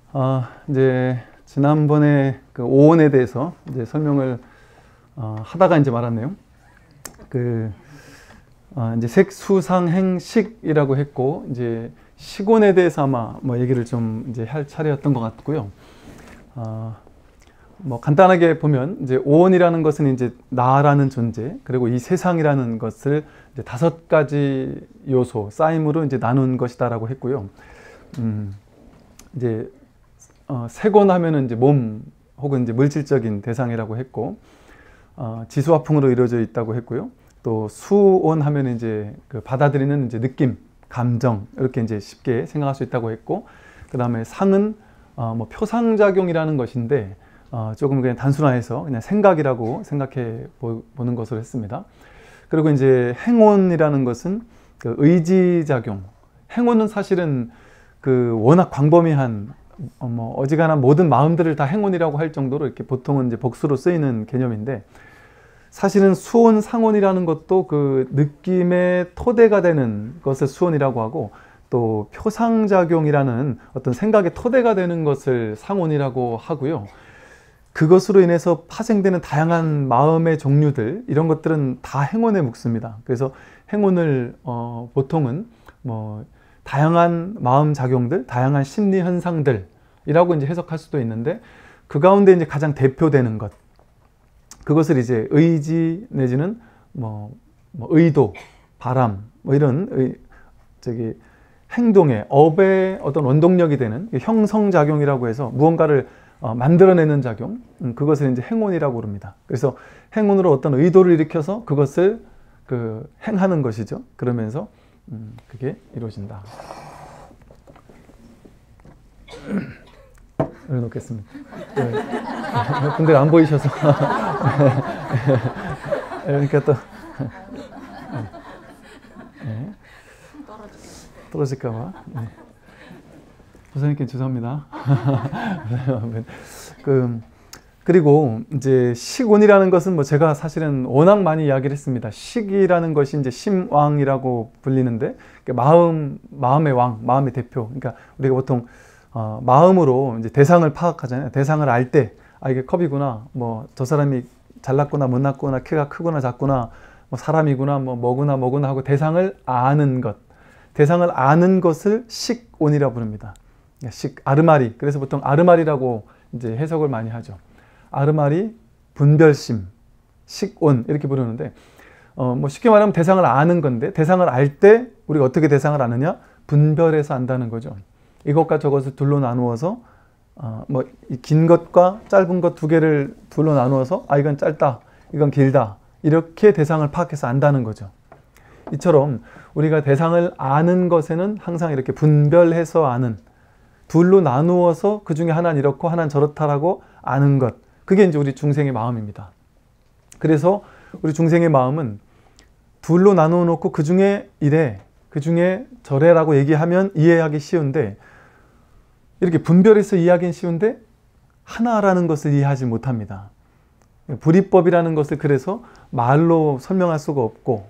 이제 지난번에 그 오온에 대해서 이제 설명을 하다가 이제 말았네요. 이제 색수상행식이라고 했고, 이제 식온에 대해서 아마 뭐 얘기를 좀 이제 할 차례였던 것 같고요. 뭐 간단하게 보면 이제 오온이라는 것은 이제 나라는 존재, 그리고 이 세상이라는 것을 이제 5가지 요소, 쌓임으로 이제 나눈 것이다라고 했고요. 이제 색온 하면은 이제 몸 혹은 이제 물질적인 대상이라고 했고, 지수화풍으로 이루어져 있다고 했고요. 또 수온 하면 이제 그 받아들이는 이제 느낌, 감정, 이렇게 이제 쉽게 생각할 수 있다고 했고, 그 다음에 상은 뭐 표상작용이라는 것인데, 조금 그냥 단순화해서 그냥 생각이라고 생각해 보는 것으로 했습니다. 그리고 이제 행온이라는 것은 그 의지작용. 행온은 사실은 그 워낙 광범위한 뭐 어지간한 모든 마음들을 다 행온이라고 할 정도로 이렇게 보통은 이제 복수로 쓰이는 개념인데, 사실은 수온, 상온이라는 것도 그 느낌의 토대가 되는 것을 수온이라고 하고, 또 표상작용이라는 어떤 생각의 토대가 되는 것을 상온이라고 하고요. 그것으로 인해서 파생되는 다양한 마음의 종류들, 이런 것들은 다 행온에 묵습니다. 그래서 행온을 보통은 뭐 다양한 마음 작용들, 다양한 심리 현상들이라고 이제 해석할 수도 있는데, 그 가운데 이제 가장 대표되는 것, 그것을 이제 의지 내지는 뭐 의도, 바람, 뭐 이런 행동의 업의 어떤 원동력이 되는 형성작용이라고 해서 무언가를 만들어내는 작용, 그것을 이제 행온이라고 부릅니다. 그래서 행온으로 어떤 의도를 일으켜서 그것을 행하는 것이죠. 그러면서 그게 이루어진다. 여기 놓겠습니다. 네. 근데 안 보이셔서 그러니까 또 네. 떨어질까봐. 네. 부사님께 죄송합니다. 그리고 이제 식온이라는 것은 뭐 제가 사실은 워낙 많이 이야기를 했습니다. 식이라는 것이 이제 심왕이라고 불리는데, 마음의 왕, 마음의 대표. 그러니까 우리가 보통 마음으로 이제 대상을 파악하잖아요. 대상을 알 때, 이게 컵이구나, 뭐 저 사람이 잘났구나, 못났구나, 키가 크구나, 작구나, 뭐 사람이구나, 뭐구나 하고 대상을 아는 것. 대상을 아는 것을 식온이라고 부릅니다. 아르마리. 그래서 보통 아르마리라고 이제 해석을 많이 하죠. 아르마리, 분별심, 식온, 이렇게 부르는데, 뭐 쉽게 말하면 대상을 아는 건데, 대상을 알 때 우리가 어떻게 대상을 아느냐? 분별해서 안다는 거죠. 이것과 저것을 둘로 나누어서, 뭐 긴 것과 짧은 것 2개를 둘로 나누어서, 이건 짧다, 이건 길다, 이렇게 대상을 파악해서 안다는 거죠. 이처럼 우리가 대상을 아는 것에는 항상 이렇게 분별해서 아는, 둘로 나누어서 그 중에 하나는 이렇고 하나는 저렇다라고 아는 것, 그게 이제 우리 중생의 마음입니다. 그래서 우리 중생의 마음은 둘로 나누어 놓고 그 중에 이래, 그 중에 저래라고 얘기하면 이해하기 쉬운데, 이렇게 분별해서 이해하기는 쉬운데 하나라는 것을 이해하지 못합니다. 불이법이라는 것을 그래서 말로 설명할 수가 없고,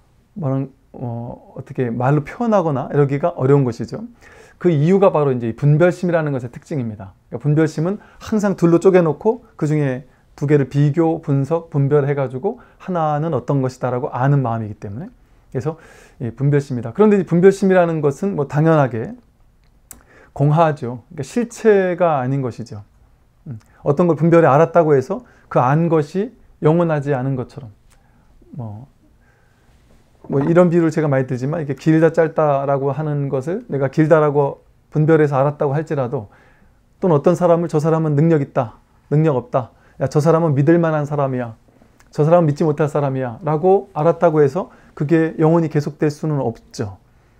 어떻게 말로 표현하거나 이러기가 어려운 것이죠. 그 이유가 바로 이제 분별심이라는 것의 특징입니다. 그러니까 분별심은 항상 둘로 쪼개놓고 그 중에 2개를 비교, 분석, 분별해가지고 하나는 어떤 것이다라고 아는 마음이기 때문에, 그래서 분별심이다. 그런데 이 분별심이라는 것은 뭐 당연하게 공하죠. 그러니까 실체가 아닌 것이죠. 어떤 걸 분별해 알았다고 해서 그 안 것이 영원하지 않은 것처럼, 뭐 이런 비유를 제가 많이 들지만, 이게 길다 짧다라고 하는 것을 내가 길다라고 분별해서 알았다고 할지라도, 또는 어떤 사람을 저 사람은 능력 있다, 능력 없다, 야, 저 사람은 믿을 만한 사람이야, 저 사람은 믿지 못할 사람이야 라고 알았다고 해서 그게 영원히 계속될 수는 없죠.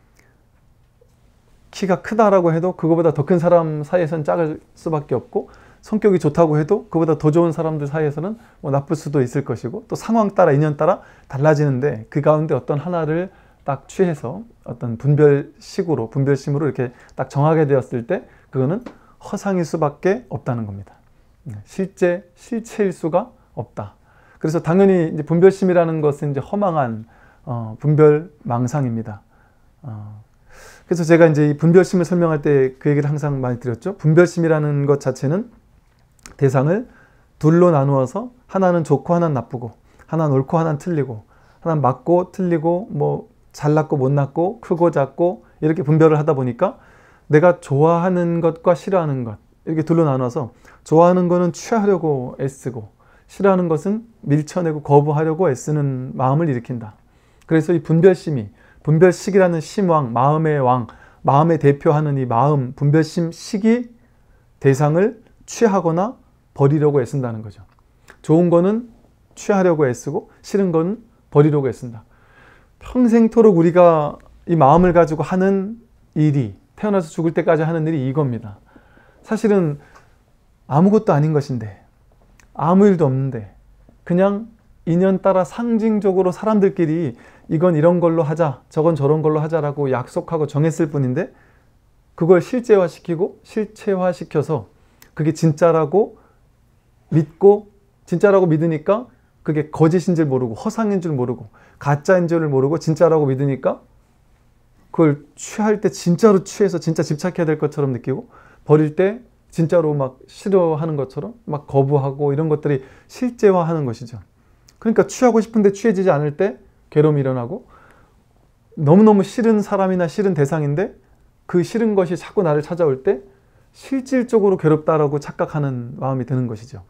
키가 크다라고 해도 그거보다 더 큰 사람 사이에서는 작을 수밖에 없고, 성격이 좋다고 해도 그보다 더 좋은 사람들 사이에서는 뭐 나쁠 수도 있을 것이고, 또 상황 따라 인연 따라 달라지는데, 그 가운데 어떤 하나를 딱 취해서 어떤 분별심으로 이렇게 딱 정하게 되었을 때, 그거는 허상일 수밖에 없다는 겁니다. 실체일 수가 없다. 그래서 당연히 이제 분별심이라는 것은 이제 허망한 분별망상입니다. 그래서 제가 이제 이 분별심을 설명할 때 그 얘기를 항상 많이 드렸죠. 분별심이라는 것 자체는 대상을 둘로 나누어서 하나는 좋고 하나는 나쁘고, 하나는 옳고 하나는 틀리고, 하나는 맞고 틀리고, 뭐 잘났고 못났고, 크고 작고 이렇게 분별을 하다 보니까 내가 좋아하는 것과 싫어하는 것 이렇게 둘로 나눠서 좋아하는 거는 취하려고 애쓰고 싫어하는 것은 밀쳐내고 거부하려고 애쓰는 마음을 일으킨다. 그래서 이 분별심이, 분별식이라는 심왕, 마음의 왕, 마음의 대표하는 이 마음, 분별심 식이 대상을 취하거나 버리려고 애쓴다는 거죠. 좋은 거는 취하려고 애쓰고 싫은 거는 버리려고 애쓴다. 평생토록 우리가 이 마음을 가지고 하는 일이, 태어나서 죽을 때까지 하는 일이 이겁니다. 사실은 아무것도 아닌 것인데, 아무 일도 없는데 그냥 인연 따라 상징적으로 사람들끼리 이건 이런 걸로 하자, 저건 저런 걸로 하자라고 약속하고 정했을 뿐인데 그걸 실제화시키고 실체화시켜서 그게 진짜라고 믿고, 진짜라고 믿으니까 그게 거짓인 줄 모르고 허상인 줄 모르고 가짜인 줄을 모르고 진짜라고 믿으니까 그걸 취할 때 진짜로 취해서 진짜 집착해야 될 것처럼 느끼고, 버릴 때 진짜로 막 싫어하는 것처럼 막 거부하고, 이런 것들이 실제화하는 것이죠. 그러니까 취하고 싶은데 취해지지 않을 때 괴로움이 일어나고, 너무너무 싫은 사람이나 싫은 대상인데 그 싫은 것이 자꾸 나를 찾아올 때 실질적으로 괴롭다라고 착각하는 마음이 드는 것이죠.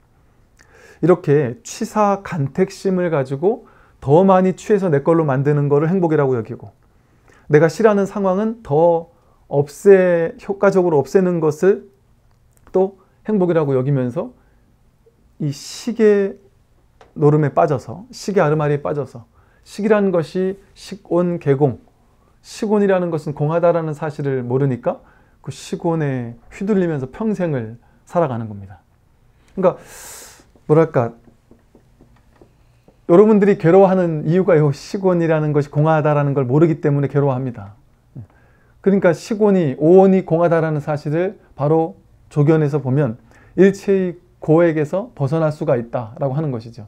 이렇게 취사 간택심을 가지고 더 많이 취해서 내 걸로 만드는 것을 행복이라고 여기고, 내가 싫어하는 상황은 더 효과적으로 없애는 것을 또 행복이라고 여기면서 이 식의 노름에 빠져서, 식의 아르마리에 빠져서, 식이라는 것이 식온 개공, 식온이라는 것은 공하다라는 사실을 모르니까 그 식온에 휘둘리면서 평생을 살아가는 겁니다. 그러니까 뭐랄까, 여러분들이 괴로워하는 이유가 이 식온이라는 것이 공하다라는 걸 모르기 때문에 괴로워합니다. 그러니까 식온이, 오온이 공하다라는 사실을 바로 조견에서 보면 일체의 고액에서 벗어날 수가 있다라고 하는 것이죠.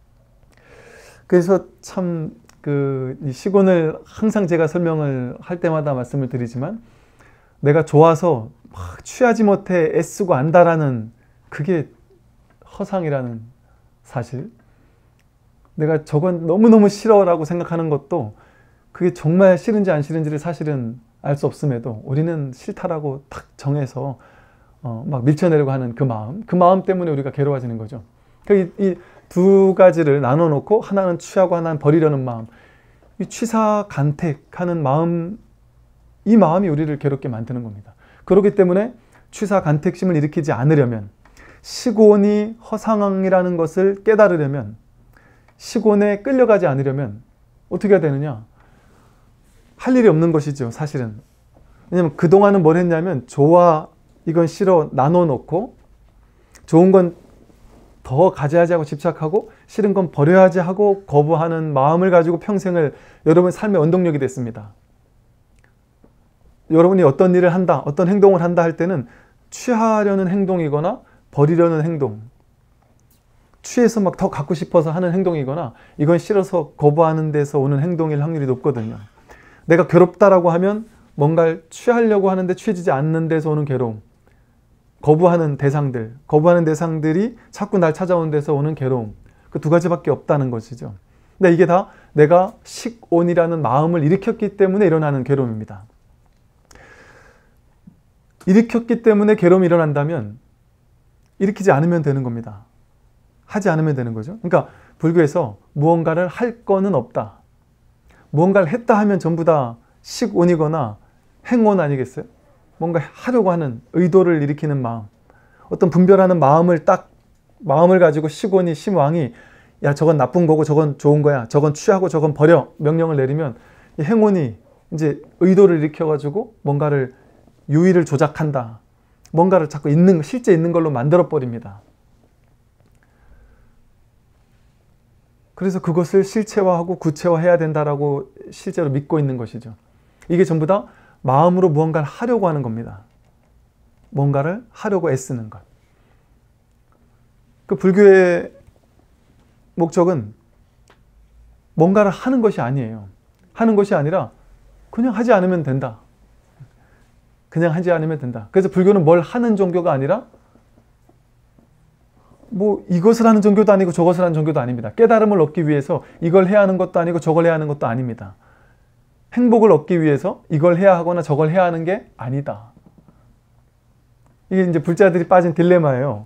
그래서 참 이 식온을 항상 제가 설명을 할 때마다 말씀을 드리지만, 내가 좋아서 막 취하지 못해 애쓰고 안다라는 그게 허상이라는 사실, 내가 저건 너무너무 싫어라고 생각하는 것도 그게 정말 싫은지 안 싫은지를 사실은 알 수 없음에도 우리는 싫다라고 탁 정해서 막 밀쳐내려고 하는 그 마음 때문에 우리가 괴로워지는 거죠. 이 두 가지를 나눠 놓고 하나는 취하고 하나는 버리려는 마음, 이 취사 간택하는 마음, 이 마음이 우리를 괴롭게 만드는 겁니다. 그렇기 때문에 취사 간택심을 일으키지 않으려면, 식온이 허상이라는 것을 깨달으려면, 식온에 끌려가지 않으려면 어떻게 해야 되느냐? 할 일이 없는 것이죠, 사실은. 왜냐면 그동안은 뭘 했냐면, 좋아, 이건 싫어 나눠 놓고, 좋은 건 더 가져야지 하고 집착하고, 싫은 건 버려야지 하고 거부하는 마음을 가지고 평생을 여러분 삶의 원동력이 됐습니다. 여러분이 어떤 일을 한다, 어떤 행동을 한다 할 때는 취하려는 행동이거나 버리려는 행동, 취해서 막 더 갖고 싶어서 하는 행동이거나 이건 싫어서 거부하는 데서 오는 행동일 확률이 높거든요. 내가 괴롭다라고 하면 뭔가를 취하려고 하는데 취해지지 않는 데서 오는 괴로움, 거부하는 대상들이 자꾸 날 찾아오는 데서 오는 괴로움, 그 두 가지밖에 없다는 것이죠. 근데 이게 다 내가 식온이라는 마음을 일으켰기 때문에 일어나는 괴로움입니다. 일으켰기 때문에 괴로움이 일어난다면 일으키지 않으면 되는 겁니다. 하지 않으면 되는 거죠. 그러니까 불교에서 무언가를 할 거는 없다. 무언가를 했다 하면 전부 다 식온이거나 행온 아니겠어요? 뭔가 하려고 하는 의도를 일으키는 마음, 어떤 분별하는 마음을 가지고 식온이, 심왕이 야 저건 나쁜 거고 저건 좋은 거야, 저건 취하고 저건 버려 명령을 내리면, 이 행온이 이제 의도를 일으켜가지고 뭔가를 유의를 조작한다. 뭔가를 자꾸 실제 있는 걸로 만들어 버립니다. 그래서 그것을 실체화하고 구체화해야 된다라고 실제로 믿고 있는 것이죠. 이게 전부 다 마음으로 무언가를 하려고 하는 겁니다. 뭔가를 하려고 애쓰는 것. 그 불교의 목적은 뭔가를 하는 것이 아니에요. 하는 것이 아니라 그냥 하지 않으면 된다. 그냥 하지 않으면 된다. 그래서 불교는 뭘 하는 종교가 아니라 뭐 이것을 하는 종교도 아니고 저것을 하는 종교도 아닙니다. 깨달음을 얻기 위해서 이걸 해야 하는 것도 아니고 저걸 해야 하는 것도 아닙니다. 행복을 얻기 위해서 이걸 해야 하거나 저걸 해야 하는 게 아니다. 이게 이제 불자들이 빠진 딜레마예요.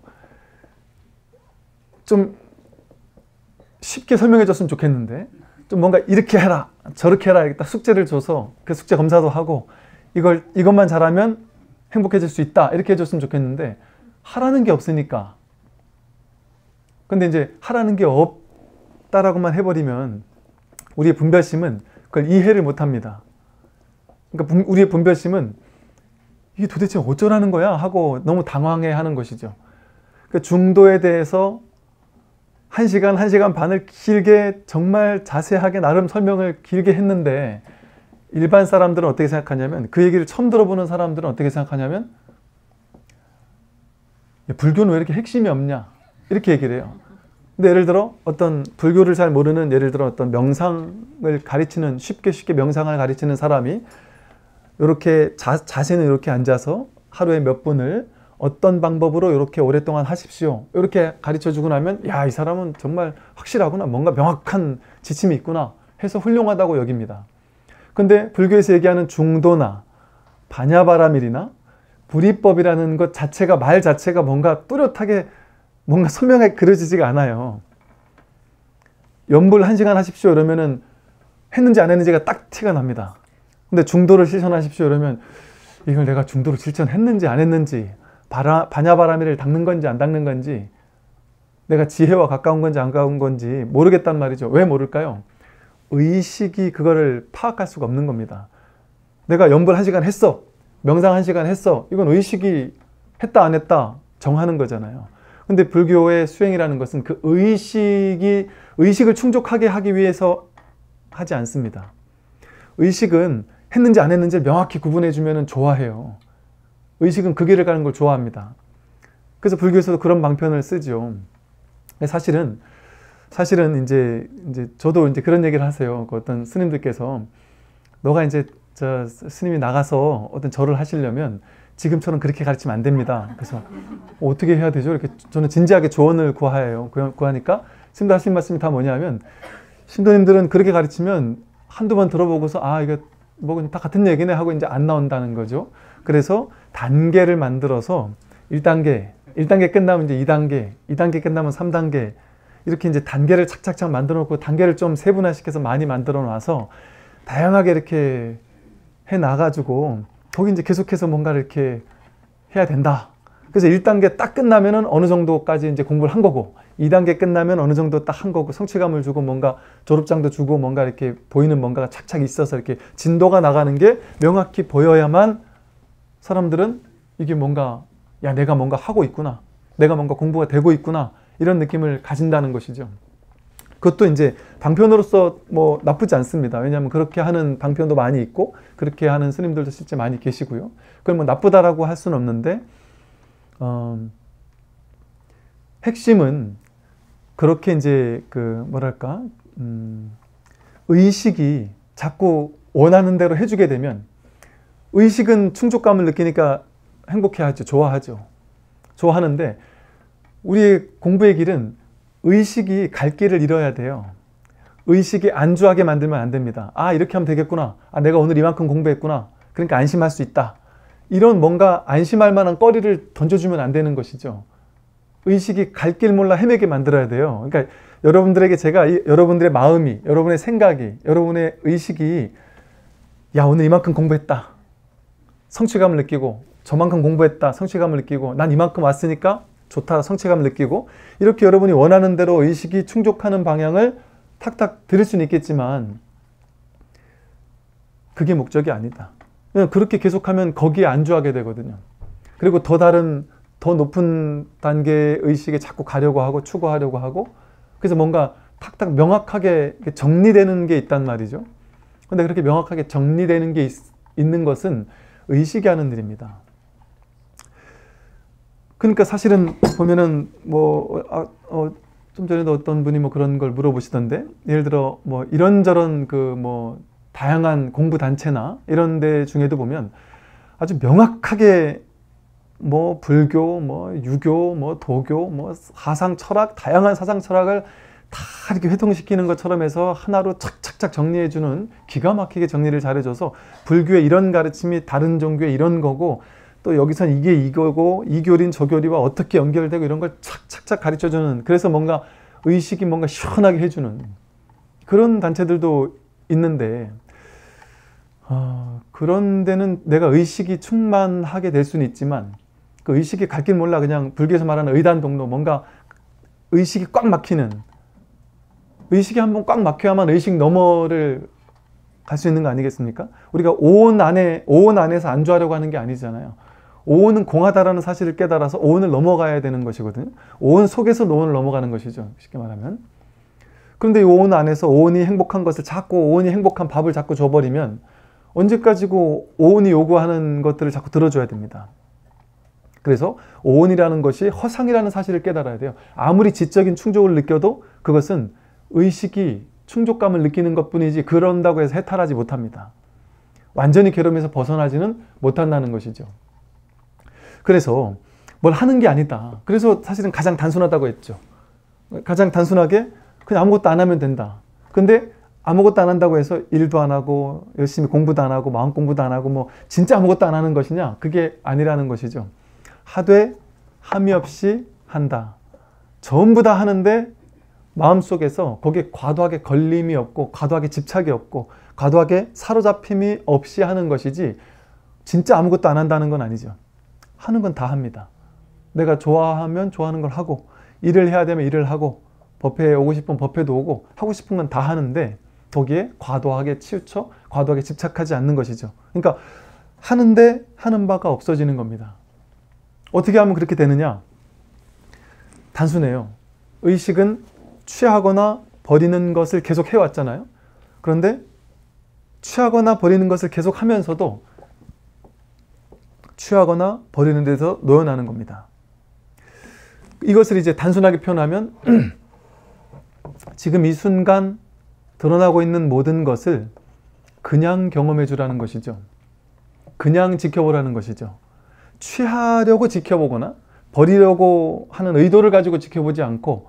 좀 쉽게 설명해 줬으면 좋겠는데 좀 뭔가 이렇게 해라 저렇게 해라 이렇게 딱 숙제를 줘서 그 숙제 검사도 하고 이것만 잘하면 행복해질 수 있다 이렇게 해줬으면 좋겠는데 하라는 게 없으니까. 근데 이제 하라는 게 없다라고만 해버리면 우리의 분별심은 그걸 이해를 못합니다. 그러니까 우리의 분별심은 이게 도대체 어쩌라는 거야 하고 너무 당황해하는 것이죠. 그러니까 중도에 대해서 1시간, 1시간 반을 길게 정말 자세하게 나름 설명을 길게 했는데 일반 사람들은 어떻게 생각하냐면 그 얘기를 처음 들어보는 사람들은 어떻게 생각하냐면 불교는 왜 이렇게 핵심이 없냐 이렇게 얘기를 해요. 근데 예를 들어 어떤 불교를 잘 모르는 예를 들어 어떤 명상을 가르치는 쉽게 명상을 가르치는 사람이 이렇게 자세는 이렇게 앉아서 하루에 몇 분을 어떤 방법으로 이렇게 오랫동안 하십시오. 이렇게 가르쳐주고 나면 야, 이 사람은 정말 확실하구나. 뭔가 명확한 지침이 있구나 해서 훌륭하다고 여깁니다. 근데 불교에서 얘기하는 중도나 바냐바라밀이나 불이법이라는 것 자체가 말 자체가 뭔가 뚜렷하게 뭔가 설명에 그려지지가 않아요. 연불 1시간 하십시오 이러면은 했는지 안 했는지가 딱 티가 납니다. 근데 중도를 실천하십시오 이러면 이걸 내가 중도를 실천했는지 안 했는지 바냐바라밀을 닦는 건지 안 닦는 건지 내가 지혜와 가까운 건지 안 가까운 건지 모르겠단 말이죠. 왜 모를까요? 의식이 그거를 파악할 수가 없는 겁니다. 내가 연불 1시간 했어. 명상 1시간 했어. 이건 의식이 했다 안 했다 정하는 거잖아요. 근데 불교의 수행이라는 것은 그 의식을 충족하게 하기 위해서 하지 않습니다. 의식은 했는지 안 했는지를 명확히 구분해 주면 좋아해요. 의식은 그 길을 가는 걸 좋아합니다. 그래서 불교에서도 그런 방편을 쓰죠. 사실은 이제 저도 이제 그런 얘기를 하세요. 그 어떤 스님들께서 너가 이제 스님이 나가서 어떤 절을 하시려면 지금처럼 그렇게 가르치면 안 됩니다. 그래서 어떻게 해야 되죠? 이렇게 저는 진지하게 조언을 구하니까 스님들 하신 말씀이 다 뭐냐면 신도님들은 그렇게 가르치면 한두 번 들어보고서 아 이거 뭐 다 같은 얘기네 하고 이제 안 나온다는 거죠. 그래서 단계를 만들어서 1단계 끝나면 이제 2단계 끝나면 3단계 이렇게 이제 단계를 착착착 만들어 놓고 단계를 좀 세분화시켜서 많이 만들어 놔서 다양하게 이렇게 해 나가지고 거기 이제 계속해서 뭔가를 이렇게 해야 된다. 그래서 1단계 딱 끝나면은 어느 정도까지 이제 공부를 한 거고 2단계 끝나면 어느 정도 딱 한 거고 성취감을 주고 뭔가 졸업장도 주고 뭔가 이렇게 보이는 뭔가가 착착 있어서 이렇게 진도가 나가는 게 명확히 보여야만 사람들은 이게 뭔가 야 내가 뭔가 하고 있구나. 내가 뭔가 공부가 되고 있구나. 이런 느낌을 가진다는 것이죠. 그것도 이제 방편으로서 뭐 나쁘지 않습니다. 왜냐하면 그렇게 하는 방편도 많이 있고 그렇게 하는 스님들도 실제 많이 계시고요. 그걸 뭐 나쁘다라고 할 수는 없는데 핵심은 그렇게 이제 그 뭐랄까 의식이 자꾸 원하는 대로 해주게 되면 의식은 충족감을 느끼니까 행복해하죠. 좋아하죠. 좋아하는데 우리의 공부의 길은 의식이 갈 길을 잃어야 돼요. 의식이 안주하게 만들면 안 됩니다. 아 이렇게 하면 되겠구나. 아 내가 오늘 이만큼 공부했구나. 그러니까 안심할 수 있다. 이런 뭔가 안심할 만한 거리를 던져주면 안 되는 것이죠. 의식이 갈 길 몰라 헤매게 만들어야 돼요. 그러니까 여러분들에게 제가 여러분들의 마음이, 여러분의 생각이, 여러분의 의식이 야 오늘 이만큼 공부했다. 성취감을 느끼고 저만큼 공부했다. 성취감을 느끼고 난 이만큼 왔으니까 좋다. 성취감을 느끼고 이렇게 여러분이 원하는 대로 의식이 충족하는 방향을 탁탁 들을 수는 있겠지만 그게 목적이 아니다. 그냥 그렇게 계속하면 거기에 안주하게 되거든요. 그리고 더 높은 단계의 의식에 자꾸 가려고 하고 추구하려고 하고 그래서 뭔가 탁탁 명확하게 정리되는 게 있단 말이죠. 근데 그렇게 명확하게 정리되는 게 있는 것은 의식이 하는 일입니다. 그러니까 사실은 보면은 좀 전에도 어떤 분이 뭐 그런 걸 물어보시던데 예를 들어 뭐 이런저런 그 뭐 다양한 공부 단체나 이런 데 중에도 보면 아주 명확하게 뭐 불교, 뭐 유교, 뭐 도교, 뭐 사상 철학, 다양한 사상 철학을 다 이렇게 회통시키는 것처럼 해서 하나로 착착착 정리해주는, 기가 막히게 정리를 잘해줘서 불교의 이런 가르침이 다른 종교의 이런 거고, 또 여기선 이게 이거고, 이 교리는 저 교리와 어떻게 연결되고, 이런 걸 착착착 가르쳐주는, 그래서 뭔가 의식이 뭔가 시원하게 해주는 그런 단체들도 있는데, 그런 데는 내가 의식이 충만하게 될 수는 있지만, 그 의식이 갈 길 몰라 그냥 불교에서 말하는 의단동로, 뭔가 의식이 꽉 막히는, 의식이 한번 꽉 막혀야만 의식 너머를 갈 수 있는 거 아니겠습니까? 우리가 오온 안에서 안주하려고 하는 게 아니잖아요. 오온은 공하다라는 사실을 깨달아서 오온을 넘어가야 되는 것이거든요. 오온 속에서 노온을 넘어가는 것이죠, 쉽게 말하면. 그런데 이 오온 안에서 오온이 행복한 것을 자꾸, 오온이 행복한 밥을 자꾸 줘버리면 언제까지고 오온이 요구하는 것들을 자꾸 들어줘야 됩니다. 그래서 오온이라는 것이 허상이라는 사실을 깨달아야 돼요. 아무리 지적인 충족을 느껴도 그것은 의식이 충족감을 느끼는 것뿐이지, 그런다고 해서 해탈하지 못합니다. 완전히 괴로움에서 벗어나지는 못한다는 것이죠. 그래서 뭘 하는 게 아니다. 그래서 사실은 가장 단순하다고 했죠. 가장 단순하게 그냥 아무것도 안 하면 된다. 근데 아무것도 안 한다고 해서 일도 안 하고 열심히 공부도 안 하고 마음 공부도 안 하고 뭐 진짜 아무것도 안 하는 것이냐? 그게 아니라는 것이죠. 하되 함이 없이 한다. 전부 다 하는데 마음속에서 거기에 과도하게 걸림이 없고, 과도하게 집착이 없고, 과도하게 사로잡힘이 없이 하는 것이지, 진짜 아무것도 안 한다는 건 아니죠. 하는 건 다 합니다. 내가 좋아하면 좋아하는 걸 하고, 일을 해야 되면 일을 하고, 법회에 오고 싶으면 법회도 오고, 하고 싶은 건 다 하는데 거기에 과도하게 치우쳐, 과도하게 집착하지 않는 것이죠. 그러니까 하는데 하는 바가 없어지는 겁니다. 어떻게 하면 그렇게 되느냐? 단순해요. 의식은 취하거나 버리는 것을 계속 해왔잖아요. 그런데 취하거나 버리는 것을 계속 하면서도 취하거나 버리는 데서 놓여나는 겁니다. 이것을 이제 단순하게 표현하면 지금 이 순간 드러나고 있는 모든 것을 그냥 경험해 주라는 것이죠. 그냥 지켜보라는 것이죠. 취하려고 지켜보거나 버리려고 하는 의도를 가지고 지켜보지 않고,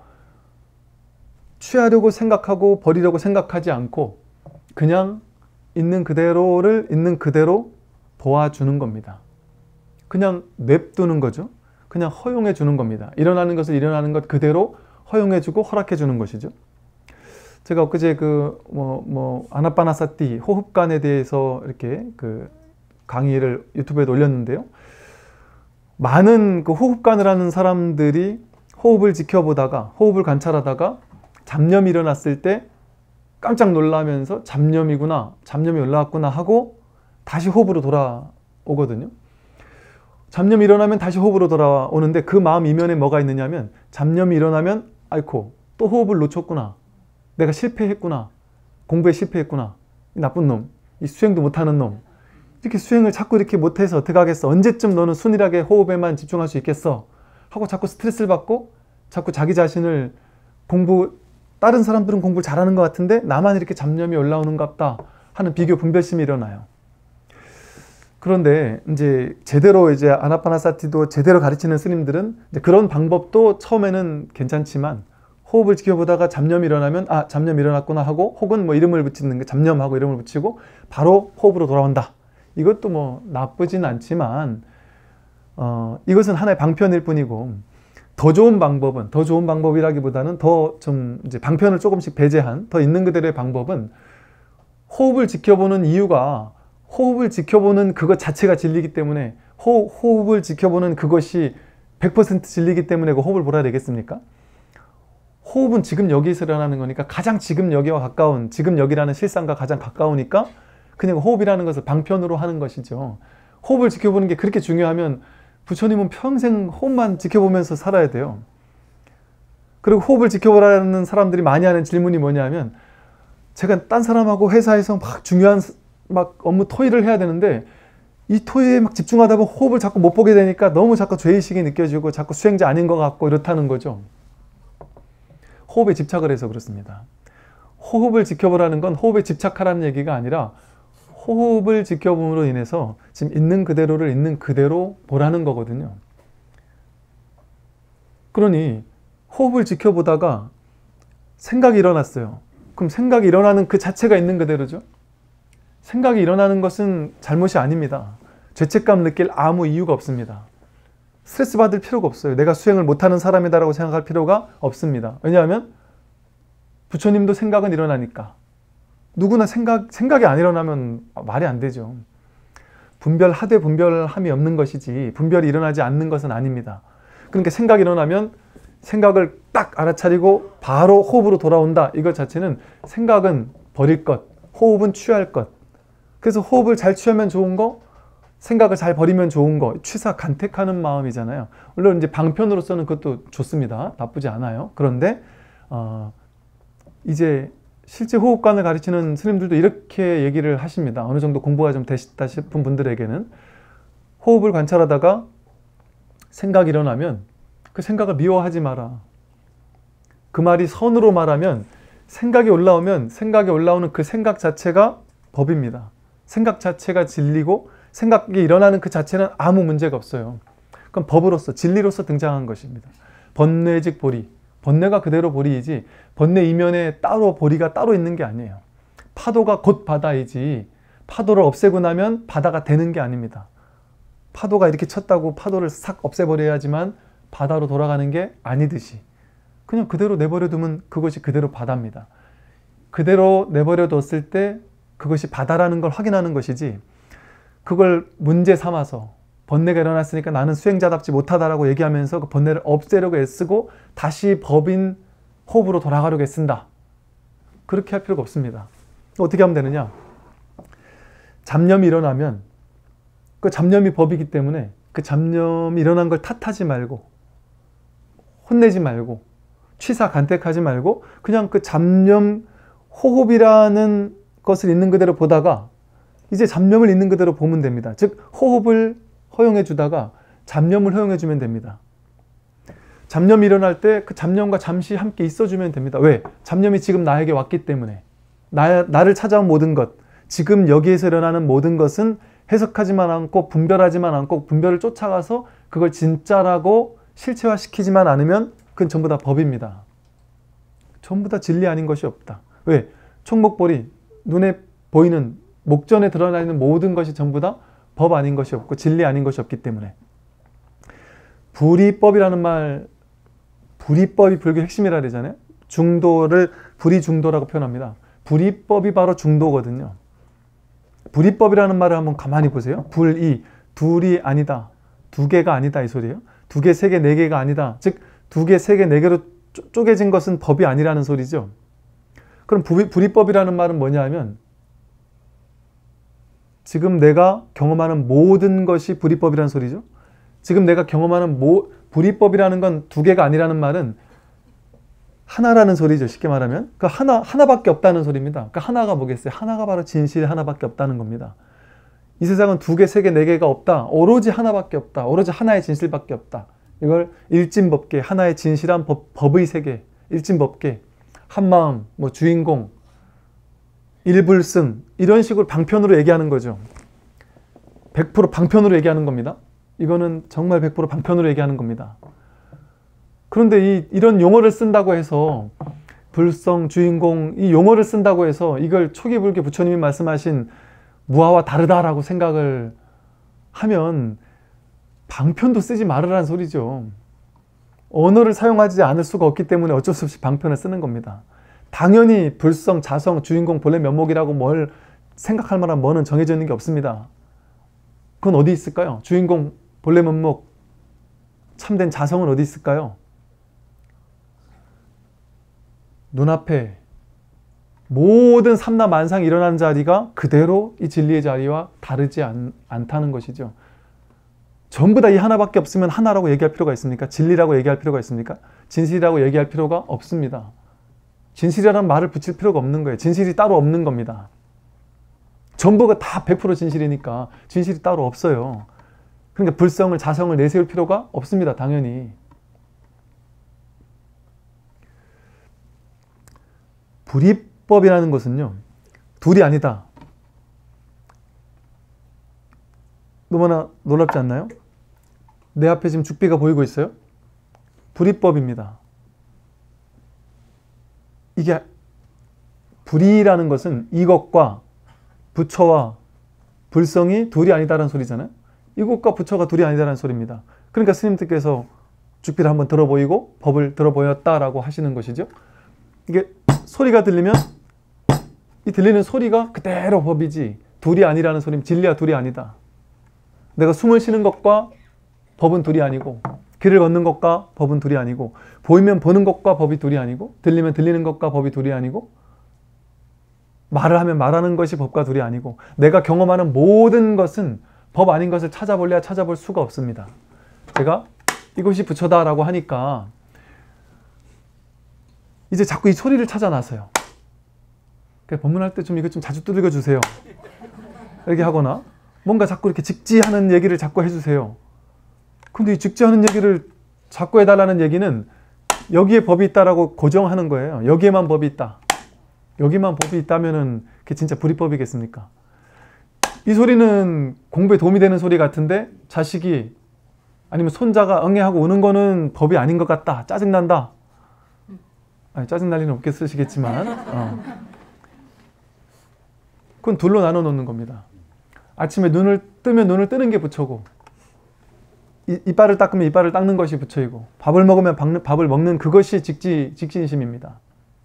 취하려고 생각하고 버리려고 생각하지 않고 그냥 있는 그대로를 있는 그대로 보아주는 겁니다. 그냥 냅두는 거죠. 그냥 허용해 주는 겁니다. 일어나는 것을 일어나는 것 그대로 허용해 주고 허락해 주는 것이죠. 제가 엊그제 아나파나사티 호흡관에 대해서 이렇게 그 강의를 유튜브에 올렸는데요. 많은 그 호흡관을 하는 사람들이 호흡을 지켜보다가, 호흡을 관찰하다가 잡념이 일어났을 때 깜짝 놀라면서 잡념이구나, 잡념이 올라왔구나 하고 다시 호흡으로 돌아오거든요. 잡념이 일어나면 다시 호흡으로 돌아오는데, 그 마음 이면에 뭐가 있느냐면, 잡념이 일어나면 아이코 또 호흡을 놓쳤구나, 내가 실패했구나, 공부에 실패했구나, 이 나쁜 놈, 이 수행도 못하는 놈, 이렇게 수행을 자꾸 이렇게 못해서 어떻게 하겠어, 언제쯤 너는 순일하게 호흡에만 집중할 수 있겠어 하고 자꾸 스트레스를 받고, 자꾸 자기 자신을 다른 사람들은 공부를 잘하는 것 같은데 나만 이렇게 잡념이 올라오는갑다 하는 비교 분별심이 일어나요. 그런데 이제 제대로 이제 아나파나사티도 제대로 가르치는 스님들은 이제 그런 방법도 처음에는 괜찮지만, 호흡을 지켜보다가 잡념이 일어나면 잡념이 일어났구나 하고, 혹은 뭐 이름을 붙이는 게 잡념하고 이름을 붙이고 바로 호흡으로 돌아온다. 이것도 뭐 나쁘진 않지만 이것은 하나의 방편일 뿐이고, 더 좋은 방법이라기보다는 더 좀 이제 방편을 조금씩 배제한 더 있는 그대로의 방법은, 호흡을 지켜보는 이유가 호흡을 지켜보는 그것 자체가 진리이기 때문에, 호흡을 지켜보는 그것이 100% 진리이기 때문에 그 호흡을 보라 되겠습니까? 호흡은 지금 여기에서 일어나는 거니까, 가장 지금 여기와 가까운, 지금 여기라는 실상과 가장 가까우니까 그냥 호흡이라는 것을 방편으로 하는 것이죠. 호흡을 지켜보는 게 그렇게 중요하면 부처님은 평생 호흡만 지켜보면서 살아야 돼요. 그리고 호흡을 지켜보라는 사람들이 많이 하는 질문이 뭐냐면, 제가 딴 사람하고 회사에서 막 중요한 업무 토의를 해야 되는데 이 토의에 막 집중하다 보면 호흡을 자꾸 못 보게 되니까 너무 자꾸 죄의식이 느껴지고 자꾸 수행자 아닌 것 같고 이렇다는 거죠. 호흡에 집착을 해서 그렇습니다. 호흡을 지켜보라는 건 호흡에 집착하라는 얘기가 아니라, 호흡을 지켜봄으로 인해서 지금 있는 그대로를 있는 그대로 보라는 거거든요. 그러니 호흡을 지켜보다가 생각이 일어났어요. 그럼 생각이 일어나는 그 자체가 있는 그대로죠. 생각이 일어나는 것은 잘못이 아닙니다. 죄책감 느낄 아무 이유가 없습니다. 스트레스 받을 필요가 없어요. 내가 수행을 못하는 사람이다라고 생각할 필요가 없습니다. 왜냐하면 부처님도 생각은 일어나니까. 누구나 생각이 안 일어나면 말이 안 되죠. 분별하되 분별함이 없는 것이지 분별이 일어나지 않는 것은 아닙니다. 그러니까 생각이 일어나면 생각을 딱 알아차리고 바로 호흡으로 돌아온다. 이것 자체는 생각은 버릴 것, 호흡은 취할 것. 그래서 호흡을 잘 취하면 좋은 거, 생각을 잘 버리면 좋은 거, 취사 간택하는 마음이잖아요. 물론 이제 방편으로서는 그것도 좋습니다. 나쁘지 않아요. 그런데 이제 실제 호흡관을 가르치는 스님들도 이렇게 얘기를 하십니다. 어느 정도 공부가 좀 되셨다 싶은 분들에게는 호흡을 관찰하다가 생각이 일어나면 그 생각을 미워하지 마라. 그 말이 선으로 말하면 생각이 올라오면 생각이 올라오는 그 생각 자체가 법입니다. 생각 자체가 진리고 생각이 일어나는 그 자체는 아무 문제가 없어요. 그럼 법으로서 진리로서 등장한 것입니다. 번뇌직 보리. 번뇌가 그대로 보리이지 번뇌 이면에 따로 보리가 따로 있는 게 아니에요. 파도가 곧 바다이지 파도를 없애고 나면 바다가 되는 게 아닙니다. 파도가 이렇게 쳤다고 파도를 싹 없애버려야지만 바다로 돌아가는 게 아니듯이 그냥 그대로 내버려 두면 그것이 그대로 바다입니다. 그대로 내버려 뒀을 때 그것이 바다라는 걸 확인하는 것이지 그걸 문제 삼아서 번뇌가 일어났으니까 나는 수행자답지 못하다라고 얘기하면서 그 번뇌를 없애려고 애쓰고 다시 법인 호흡으로 돌아가려고 애쓴다. 그렇게 할 필요가 없습니다. 어떻게 하면 되느냐? 잡념이 일어나면 그 잡념이 법이기 때문에 그 잡념이 일어난 걸 탓하지 말고 혼내지 말고 취사 간택하지 말고 그냥 그 잡념 호흡이라는 것을 있는 그대로 보다가 이제 잡념을 있는 그대로 보면 됩니다. 즉 호흡을 허용해 주다가 잡념을 허용해 주면 됩니다. 잡념이 일어날 때 그 잡념과 잠시 함께 있어주면 됩니다. 왜? 잡념이 지금 나에게 왔기 때문에 나를 찾아온 모든 것 지금 여기에서 일어나는 모든 것은 해석하지만 않고 분별하지만 않고 분별을 쫓아가서 그걸 진짜라고 실체화시키지만 않으면 그건 전부 다 법입니다. 전부 다 진리 아닌 것이 없다. 왜? 총목볼이 눈에 보이는 목전에 드러나 있는 모든 것이 전부 다 법 아닌 것이 없고 진리 아닌 것이 없기 때문에 불이법이라는 말 불이법이 불교의 핵심이라 그러잖아요. 중도를 불이중도라고 표현합니다. 불이법이 바로 중도거든요. 불이법이라는 말을 한번 가만히 보세요. 불이 둘이 아니다. 두 개가 아니다 이 소리예요. 두 개, 세 개, 네 개가 아니다. 즉 두 개, 세 개, 네 개로 쪼개진 것은 법이 아니라는 소리죠. 그럼 불이법이라는 말은 뭐냐 하면 지금 내가 경험하는 모든 것이 불이법이라는 소리죠. 지금 내가 경험하는 불이법이라는 건 두 개가 아니라는 말은 하나라는 소리죠. 쉽게 말하면. 그 하나밖에 없다는 소리입니다. 그 하나가 뭐겠어요? 하나가 바로 진실 하나밖에 없다는 겁니다. 이 세상은 두 개, 세 개, 네 개가 없다. 오로지 하나밖에 없다. 오로지 하나의 진실밖에 없다. 이걸 일진법계, 하나의 진실한 법의 세계, 일진법계, 한마음, 주인공, 일불승 이런 식으로 방편으로 얘기하는 거죠. 100% 방편으로 얘기하는 겁니다. 이거는 정말 100% 방편으로 얘기하는 겁니다. 그런데 이런 용어를 쓴다고 해서 불성, 주인공 이 용어를 쓴다고 해서 이걸 초기불교 부처님이 말씀하신 무아와 다르다라고 생각을 하면 방편도 쓰지 말으라는 소리죠. 언어를 사용하지 않을 수가 없기 때문에 어쩔 수 없이 방편을 쓰는 겁니다. 당연히 불성, 자성, 주인공, 본래 면목이라고 뭘 생각할 만한 뭐는 정해져 있는 게 없습니다. 그건 어디 있을까요? 주인공, 본래 면목, 참된 자성은 어디 있을까요? 눈앞에 모든 삼라만상이 일어나는 자리가 그대로 이 진리의 자리와 다르지 않다는 것이죠. 전부 다 이 하나밖에 없으면 하나라고 얘기할 필요가 있습니까? 진리라고 얘기할 필요가 있습니까? 진실이라고 얘기할 필요가 없습니다. 진실이라는 말을 붙일 필요가 없는 거예요. 진실이 따로 없는 겁니다. 전부가 다 100% 진실이니까 진실이 따로 없어요. 그러니까 불성을, 자성을 내세울 필요가 없습니다. 당연히. 불이법이라는 것은요. 둘이 아니다. 너무나 놀랍지 않나요? 내 앞에 지금 죽비가 보이고 있어요? 불이법입니다. 이게 불이라는 것은 이것과 부처와 불성이 둘이 아니다라는 소리잖아요. 이것과 부처가 둘이 아니다라는 소리입니다. 그러니까 스님들께서 죽비를 한번 들어보이고 법을 들어보였다라고 하시는 것이죠. 이게 소리가 들리면 이 들리는 소리가 그대로 법이지 둘이 아니라는 소리면 진리와 둘이 아니다. 내가 숨을 쉬는 것과 법은 둘이 아니고, 길을 걷는 것과 법은 둘이 아니고, 보이면 보는 것과 법이 둘이 아니고, 들리면 들리는 것과 법이 둘이 아니고, 말을 하면 말하는 것이 법과 둘이 아니고, 내가 경험하는 모든 것은 법 아닌 것을 찾아볼래야 찾아볼 수가 없습니다. 제가 이것이 부처다라고 하니까 이제 자꾸 이 소리를 찾아 나서요. 법문할 때 좀 이거 좀 자주 두들겨 주세요. 이렇게 하거나 뭔가 자꾸 이렇게 직지하는 얘기를 자꾸 해주세요. 근데 이 직지하는 얘기를 자꾸 해달라는 얘기는 여기에 법이 있다라고 고정하는 거예요. 여기에만 법이 있다. 여기만 법이 있다면은 그게 진짜 불이법이겠습니까? 이 소리는 공부에 도움이 되는 소리 같은데 자식이 아니면 손자가 응애하고 우는 거는 법이 아닌 것 같다. 짜증난다. 아니, 짜증날 리는 없겠으시겠지만 그건 둘로 나눠 놓는 겁니다. 아침에 눈을 뜨면 눈을 뜨는 게 부처고, 이빨을 닦으면 이빨을 닦는 것이 부처이고, 밥을 먹으면 밥을 먹는 그것이 직진심입니다.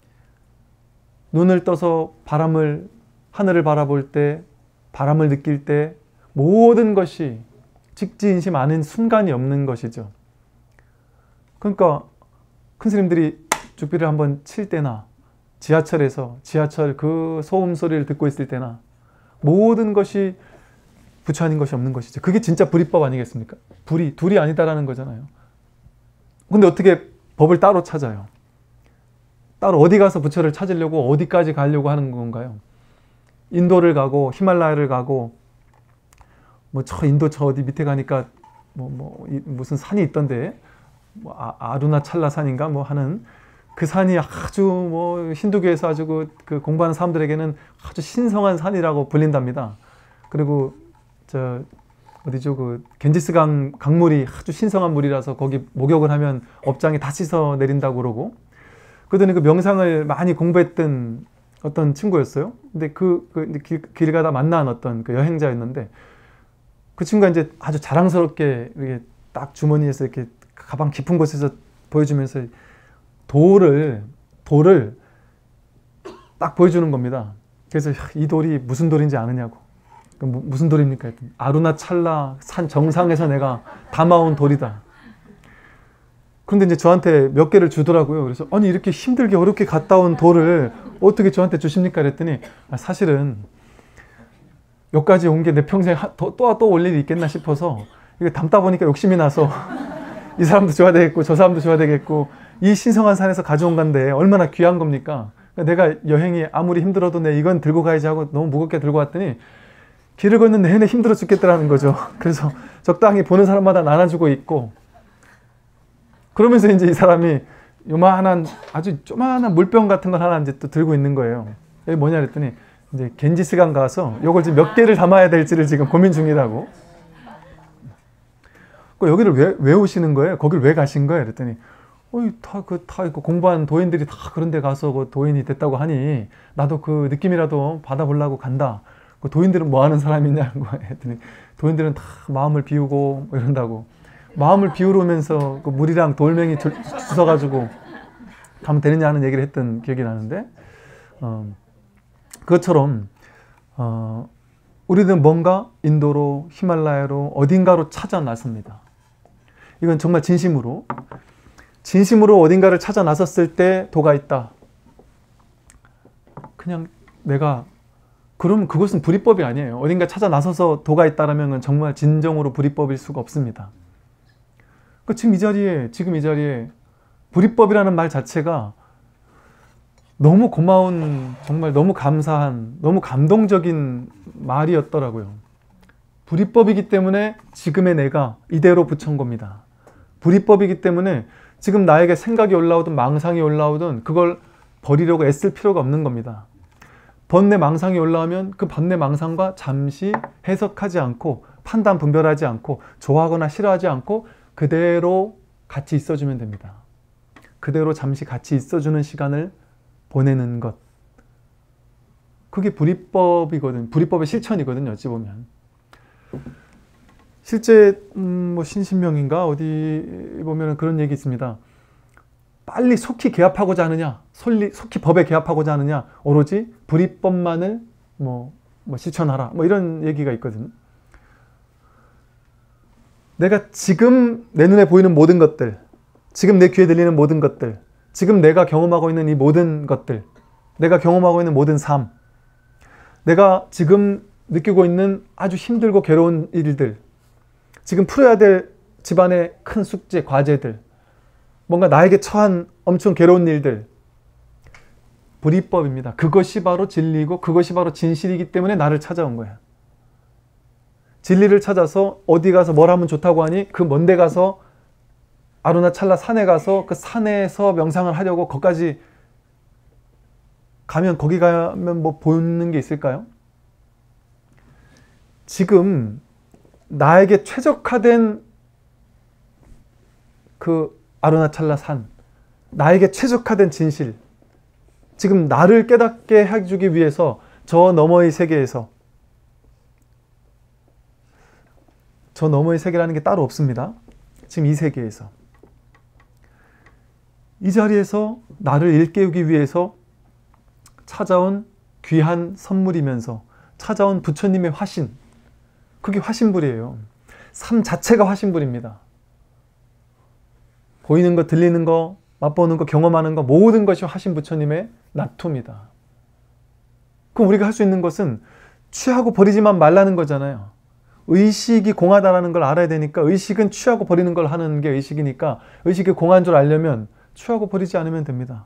눈을 떠서 하늘을 바라볼 때, 바람을 느낄 때 모든 것이 직지인심 아닌 순간이 없는 것이죠. 그러니까 큰 스님들이 죽비를 한번 칠 때나 지하철에서 지하철 그 소음 소리를 듣고 있을 때나 모든 것이 부처 아닌 것이 없는 것이죠. 그게 진짜 불이법 아니겠습니까? 둘이 아니다라는 거잖아요. 근데 어떻게 법을 따로 찾아요? 따로 어디 가서 부처를 찾으려고 어디까지 가려고 하는 건가요? 인도를 가고 히말라야를 가고 뭐 저 인도 저 어디 밑에 가니까 무슨 산이 있던데 아루나찰라 산인가 뭐 하는 그 산이 아주 뭐 힌두교에서 아주 그 공부하는 사람들에게는 아주 신성한 산이라고 불린답니다. 그리고 저 어디죠 그 겐지스강 강물이 아주 신성한 물이라서 거기 목욕을 하면 업장이 다 씻어 내린다고 그러고, 그러더니 그 명상을 많이 공부했던 어떤 친구였어요. 근데 길 가다 만난 어떤 그 여행자였는데, 그 친구가 이제 아주 자랑스럽게 이렇게 딱 주머니에서 이렇게 가방 깊은 곳에서 보여주면서 돌을 딱 보여주는 겁니다. 그래서 이 돌이 무슨 돌인지 아느냐고. 무슨 돌입니까? 했더니 아루나찰라 산 정상에서 내가 담아온 돌이다. 그런데 이제 저한테 몇 개를 주더라고요. 그래서 아니 이렇게 힘들게 어렵게 갔다 온 돌을 어떻게 저한테 주십니까? 그랬더니 사실은 여기까지 온 게 내 평생 또 올 일이 있겠나 싶어서 이게 담다 보니까 욕심이 나서 이 사람도 줘야 되겠고 저 사람도 줘야 되겠고 이 신성한 산에서 가져온 건데 얼마나 귀한 겁니까? 내가 여행이 아무리 힘들어도 내 이건 들고 가야지 하고 너무 무겁게 들고 왔더니 길을 걷는 내내 힘들어 죽겠더라는 거죠. 그래서 적당히 보는 사람마다 나눠주고 있고, 그러면서 이제 이 사람이 요만한 아주 조만한 물병 같은 걸 하나 이제 또 들고 있는 거예요. 여기 뭐냐 그랬더니 이제 겐지스강 가서 요걸 지금 몇 개를 담아야 될지를 지금 고민 중이라고. 여기를 왜 오시는 거예요? 거길 왜 가신 거예요? 그랬더니 다 공부한 도인들이 다 그런 데 가서 그 도인이 됐다고 하니 나도 그 느낌이라도 받아보려고 간다. 그 도인들은 뭐 하는 사람이냐고 했더니 도인들은 다 마음을 비우고 뭐 이런다고. 마음을 비우면서 그 물이랑 돌멩이 주워가지고 가면 되느냐 하는 얘기를 했던 기억이 나는데, 그것처럼 우리는 뭔가 인도로 히말라야로 어딘가로 찾아 나섭니다. 이건 정말 진심으로 어딘가를 찾아 나섰을 때 도가 있다. 그냥 내가 그럼 그것은 불이법이 아니에요. 어딘가 찾아 나서서 도가 있다라면 정말 진정으로 불이법일 수가 없습니다. 지금 이 자리에 불이법이라는 말 자체가 너무 고마운, 정말 너무 감사한, 너무 감동적인 말이었더라고요. 불이법이기 때문에 지금의 내가 이대로 부처인 겁니다. 불이법이기 때문에 지금 나에게 생각이 올라오든 망상이 올라오든 그걸 버리려고 애쓸 필요가 없는 겁니다. 번뇌 망상이 올라오면 그 번뇌 망상과 잠시 해석하지 않고 판단 분별하지 않고 좋아하거나 싫어하지 않고 그대로 같이 있어주면 됩니다. 그대로 잠시 같이 있어주는 시간을 보내는 것. 그게 불이법이거든. 불이법의 실천이거든요. 어찌 보면. 실제 뭐 신신명인가 어디 보면 그런 얘기 있습니다. 빨리 속히 개합하고자 하느냐, 속히 법에 개합하고자 하느냐, 오로지 불이법만을 뭐 실천하라. 뭐 이런 얘기가 있거든요. 내가 지금 내 눈에 보이는 모든 것들, 지금 내 귀에 들리는 모든 것들, 지금 내가 경험하고 있는 이 모든 것들, 내가 경험하고 있는 모든 삶, 내가 지금 느끼고 있는 아주 힘들고 괴로운 일들, 지금 풀어야 될 집안의 큰 숙제, 과제들, 뭔가 나에게 처한 엄청 괴로운 일들, 불이법입니다. 그것이 바로 진리고 그것이 바로 진실이기 때문에 나를 찾아온 거야. 진리를 찾아서 어디 가서 뭘 하면 좋다고 하니 그 먼 데 가서 아루나찰라 산에 가서 그 산에서 명상을 하려고 거기까지 가면 거기 가면 뭐 보이는 게 있을까요? 지금 나에게 최적화된 그 아루나찰라 산, 나에게 최적화된 진실, 지금 나를 깨닫게 해주기 위해서 저 너머의 세계에서, 저 너머의 세계라는 게 따로 없습니다. 지금 이 세계에서, 이 자리에서 나를 일깨우기 위해서 찾아온 귀한 선물이면서 찾아온 부처님의 화신, 그게 화신불이에요. 삶 자체가 화신불입니다. 보이는 거, 들리는 거, 맛보는 거, 경험하는 거, 모든 것이 화신 부처님의 나토입니다. 그럼 우리가 할 수 있는 것은 취하고 버리지만 말라는 거잖아요. 의식이 공하다라는 걸 알아야 되니까, 의식은 취하고 버리는 걸 하는 게 의식이니까 의식이 공한 줄 알려면 취하고 버리지 않으면 됩니다.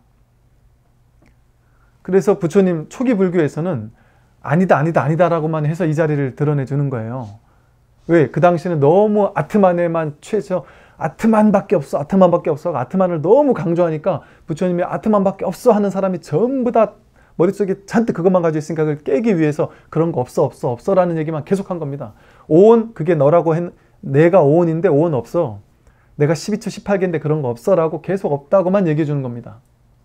그래서 부처님 초기 불교에서는 아니다 아니다 아니다라고만 해서 이 자리를 드러내주는 거예요. 왜? 그 당시는 너무 아트만에만 취해서 아트만밖에 없어, 아트만밖에 없어, 아트만을 너무 강조하니까 부처님이 아트만밖에 없어 하는 사람이 전부 다 머릿속에 잔뜩 그것만 가지고 있으니까 그걸 깨기 위해서 그런 거 없어 없어 없어라는 얘기만 계속한 겁니다. 오온, 그게 너라고 내가 오온인데 오온 없어, 내가 12처 18개인데 그런 거 없어라고 계속 없다고만 얘기해 주는 겁니다.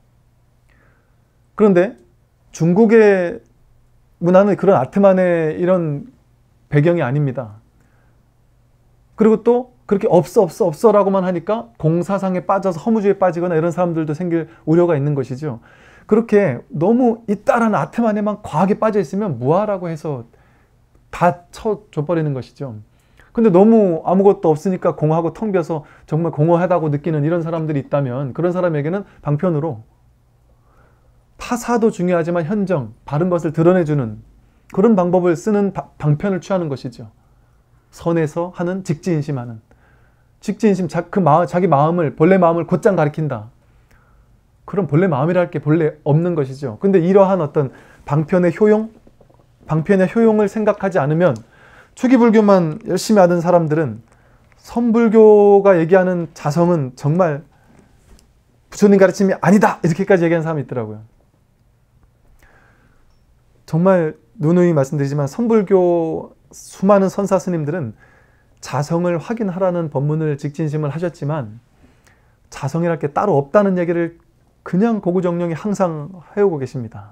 그런데 중국의 문화는 그런 아트만의 이런 배경이 아닙니다. 그리고 또 그렇게 없어 없어 없어라고만 하니까 공사상에 빠져서 허무주의에 빠지거나 이런 사람들도 생길 우려가 있는 것이죠. 그렇게 너무 있다라는 아트만에만 과하게 빠져 있으면 무아라고 해서 다 쳐줘버리는 것이죠. 근데 너무 아무것도 없으니까 공하고 텅 비어서 정말 공허하다고 느끼는 이런 사람들이 있다면 그런 사람에게는 방편으로 타사도 중요하지만 현정, 바른 것을 드러내주는 그런 방법을 쓰는 방편을 취하는 것이죠. 선에서 하는 직지인심하는. 직지인심, 자기 마음을, 본래 마음을 곧장 가리킨다. 그런 본래 마음이랄 게 본래 없는 것이죠. 근데 이러한 어떤 방편의 효용을 생각하지 않으면 초기불교만 열심히 하던 사람들은 선불교가 얘기하는 자성은 정말 부처님 가르침이 아니다! 이렇게까지 얘기하는 사람이 있더라고요. 정말 누누이 말씀드리지만 선불교 수많은 선사 스님들은 자성을 확인하라는 법문을 직진심을 하셨지만 자성이랄 게 따로 없다는 얘기를 그냥 고구정령이 항상 해오고 계십니다.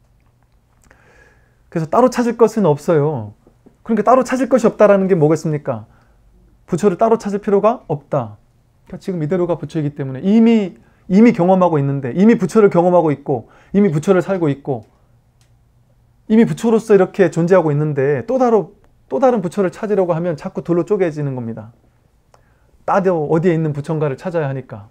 그래서 따로 찾을 것은 없어요. 그러니까 따로 찾을 것이 없다라는 게 뭐겠습니까? 부처를 따로 찾을 필요가 없다. 그러니까 지금 이대로가 부처이기 때문에 이미 경험하고 있는데, 이미 부처를 경험하고 있고, 이미 부처를 살고 있고, 이미 부처로서 이렇게 존재하고 있는데 또 다른 부처를 찾으려고 하면 자꾸 둘로 쪼개지는 겁니다. 따로 어디에 있는 부처인가를 찾아야 하니까.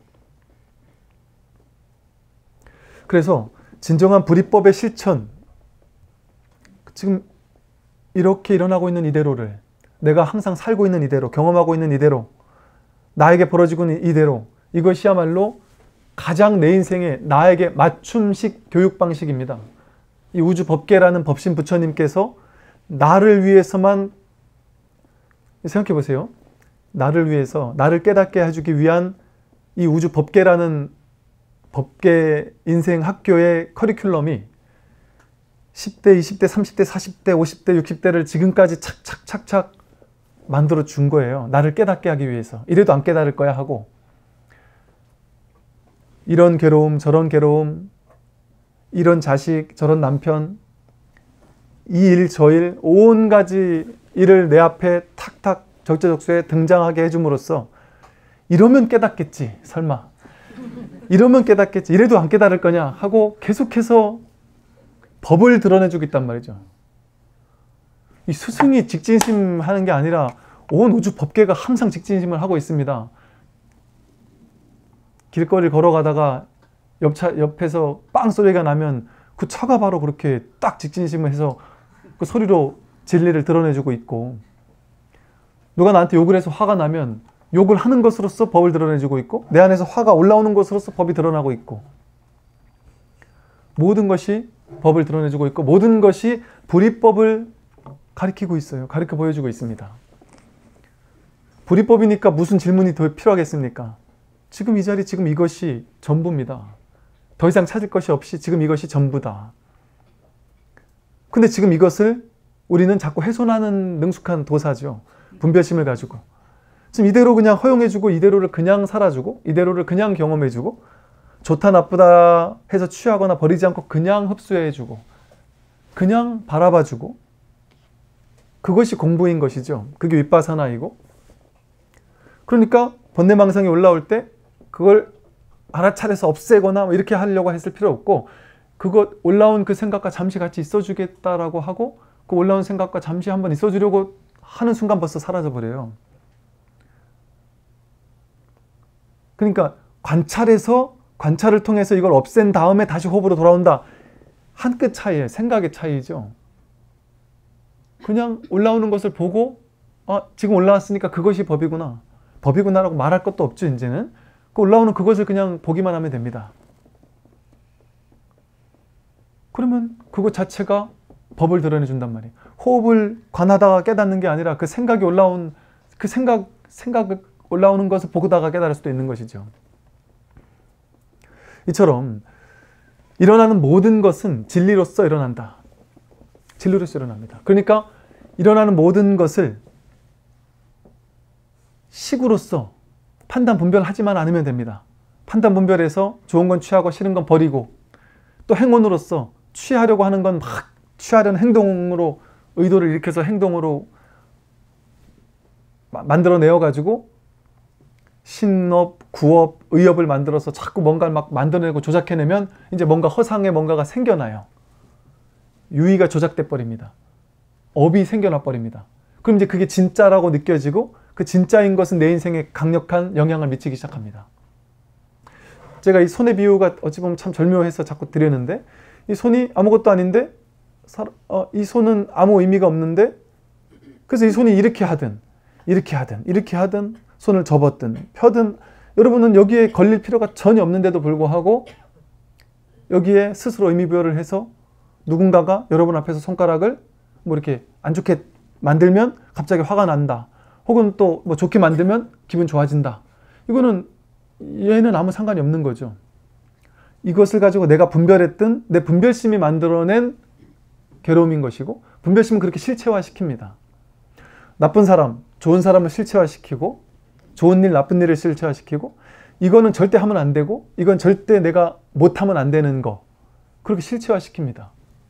그래서 진정한 불이법의 실천, 지금 이렇게 일어나고 있는 이대로를, 내가 항상 살고 있는 이대로, 경험하고 있는 이대로, 나에게 벌어지고 있는 이대로, 이것이야말로 가장 내 인생에 나에게 맞춤식 교육 방식입니다. 이 우주 법계라는 법신 부처님께서 나를 위해서만, 생각해 보세요. 나를 위해서, 나를 깨닫게 해주기 위한 이 우주 법계라는 법계 인생 학교의 커리큘럼이 10대, 20대, 30대, 40대, 50대, 60대를 지금까지 착착착착 만들어 준 거예요. 나를 깨닫게 하기 위해서. 이래도 안 깨달을 거야 하고, 이런 괴로움 저런 괴로움, 이런 자식 저런 남편, 이 일 저 일, 온 가지 일을 내 앞에 탁탁 적재적소에 등장하게 해줌으로써 이러면 깨닫겠지, 설마 이러면 깨닫겠지, 이래도 안 깨달을 거냐 하고 계속해서 법을 드러내주겠단 말이죠. 이 스승이 직진심하는 게 아니라 온 우주 법계가 항상 직진심을 하고 있습니다. 길거리를 걸어가다가 옆에서 빵 소리가 나면 그 차가 바로 그렇게 딱 직진심을 해서 그 소리로 진리를 드러내주고 있고, 누가 나한테 욕을 해서 화가 나면 욕을 하는 것으로서 법을 드러내주고 있고, 내 안에서 화가 올라오는 것으로서 법이 드러나고 있고, 모든 것이 법을 드러내주고 있고, 모든 것이 불이법을 가리키고 있어요. 가르쳐 보여주고 있습니다. 불이법이니까 무슨 질문이 더 필요하겠습니까? 지금 이 자리, 지금 이것이 전부입니다. 더 이상 찾을 것이 없이 지금 이것이 전부다. 근데 지금 이것을 우리는 자꾸 훼손하는 능숙한 도사죠. 분별심을 가지고. 지금 이대로 그냥 허용해주고, 이대로를 그냥 살아주고, 이대로를 그냥 경험해주고, 좋다 나쁘다 해서 취하거나 버리지 않고 그냥 흡수해주고, 그냥 바라봐주고, 그것이 공부인 것이죠. 그게 윗바사나이고. 그러니까 번뇌망상이 올라올 때 그걸 알아차려서 없애거나 이렇게 하려고 했을 필요 없고, 그것 올라온 그 생각과 잠시 같이 있어주겠다라고 하고, 그 올라온 생각과 잠시 한번 있어주려고 하는 순간 벌써 사라져버려요. 그러니까 관찰을 통해서 이걸 없앤 다음에 다시 호흡으로 돌아온다. 한 끗 차이예요. 생각의 차이죠. 그냥 올라오는 것을 보고, 지금 올라왔으니까 그것이 법이구나. 법이구나라고 말할 것도 없죠, 이제는. 그 올라오는 그것을 그냥 보기만 하면 됩니다. 그러면 그것 자체가 법을 드러내준단 말이에요. 호흡을 관하다가 깨닫는 게 아니라 그 생각이 올라온, 그 생각 올라오는 것을 보다가 깨달을 수도 있는 것이죠. 이처럼 일어나는 모든 것은 진리로서 일어난다. 진리로서 일어납니다. 그러니까 일어나는 모든 것을 식으로서 판단 분별하지만 않으면 됩니다. 판단 분별해서 좋은 건 취하고 싫은 건 버리고, 또 행원으로서 취하려고 하는 건 막 취하려는 행동으로 의도를 일으켜서 행동으로 만들어내어가지고 신업, 구업, 의업을 만들어서 자꾸 뭔가를 막 만들어내고 조작해내면 이제 뭔가 허상의 뭔가가 생겨나요. 유의가 조작돼 버립니다. 업이 생겨나 버립니다. 그럼 이제 그게 진짜라고 느껴지고, 그 진짜인 것은 내 인생에 강력한 영향을 미치기 시작합니다. 제가 이 손의 비유가 어찌 보면 참 절묘해서 자꾸 드렸는데, 이 손이 아무것도 아닌데, 이 손은 아무 의미가 없는데, 그래서 이 손이 이렇게 하든 손을 접었든 펴든, 여러분은 여기에 걸릴 필요가 전혀 없는데도 불구하고 여기에 스스로 의미부여를 해서 누군가가 여러분 앞에서 손가락을 뭐 이렇게 안 좋게 만들면 갑자기 화가 난다. 혹은 또 뭐 좋게 만들면 기분 좋아진다. 이거는 얘는 아무 상관이 없는 거죠. 이것을 가지고 내가 분별했던 내 분별심이 만들어낸 괴로움인 것이고, 분별심은 그렇게 실체화시킵니다. 나쁜 사람, 좋은 사람을 실체화시키고, 좋은 일, 나쁜 일을 실체화시키고, 이거는 절대 하면 안 되고, 이건 절대 내가 못하면 안 되는 거, 그렇게 실체화시킵니다.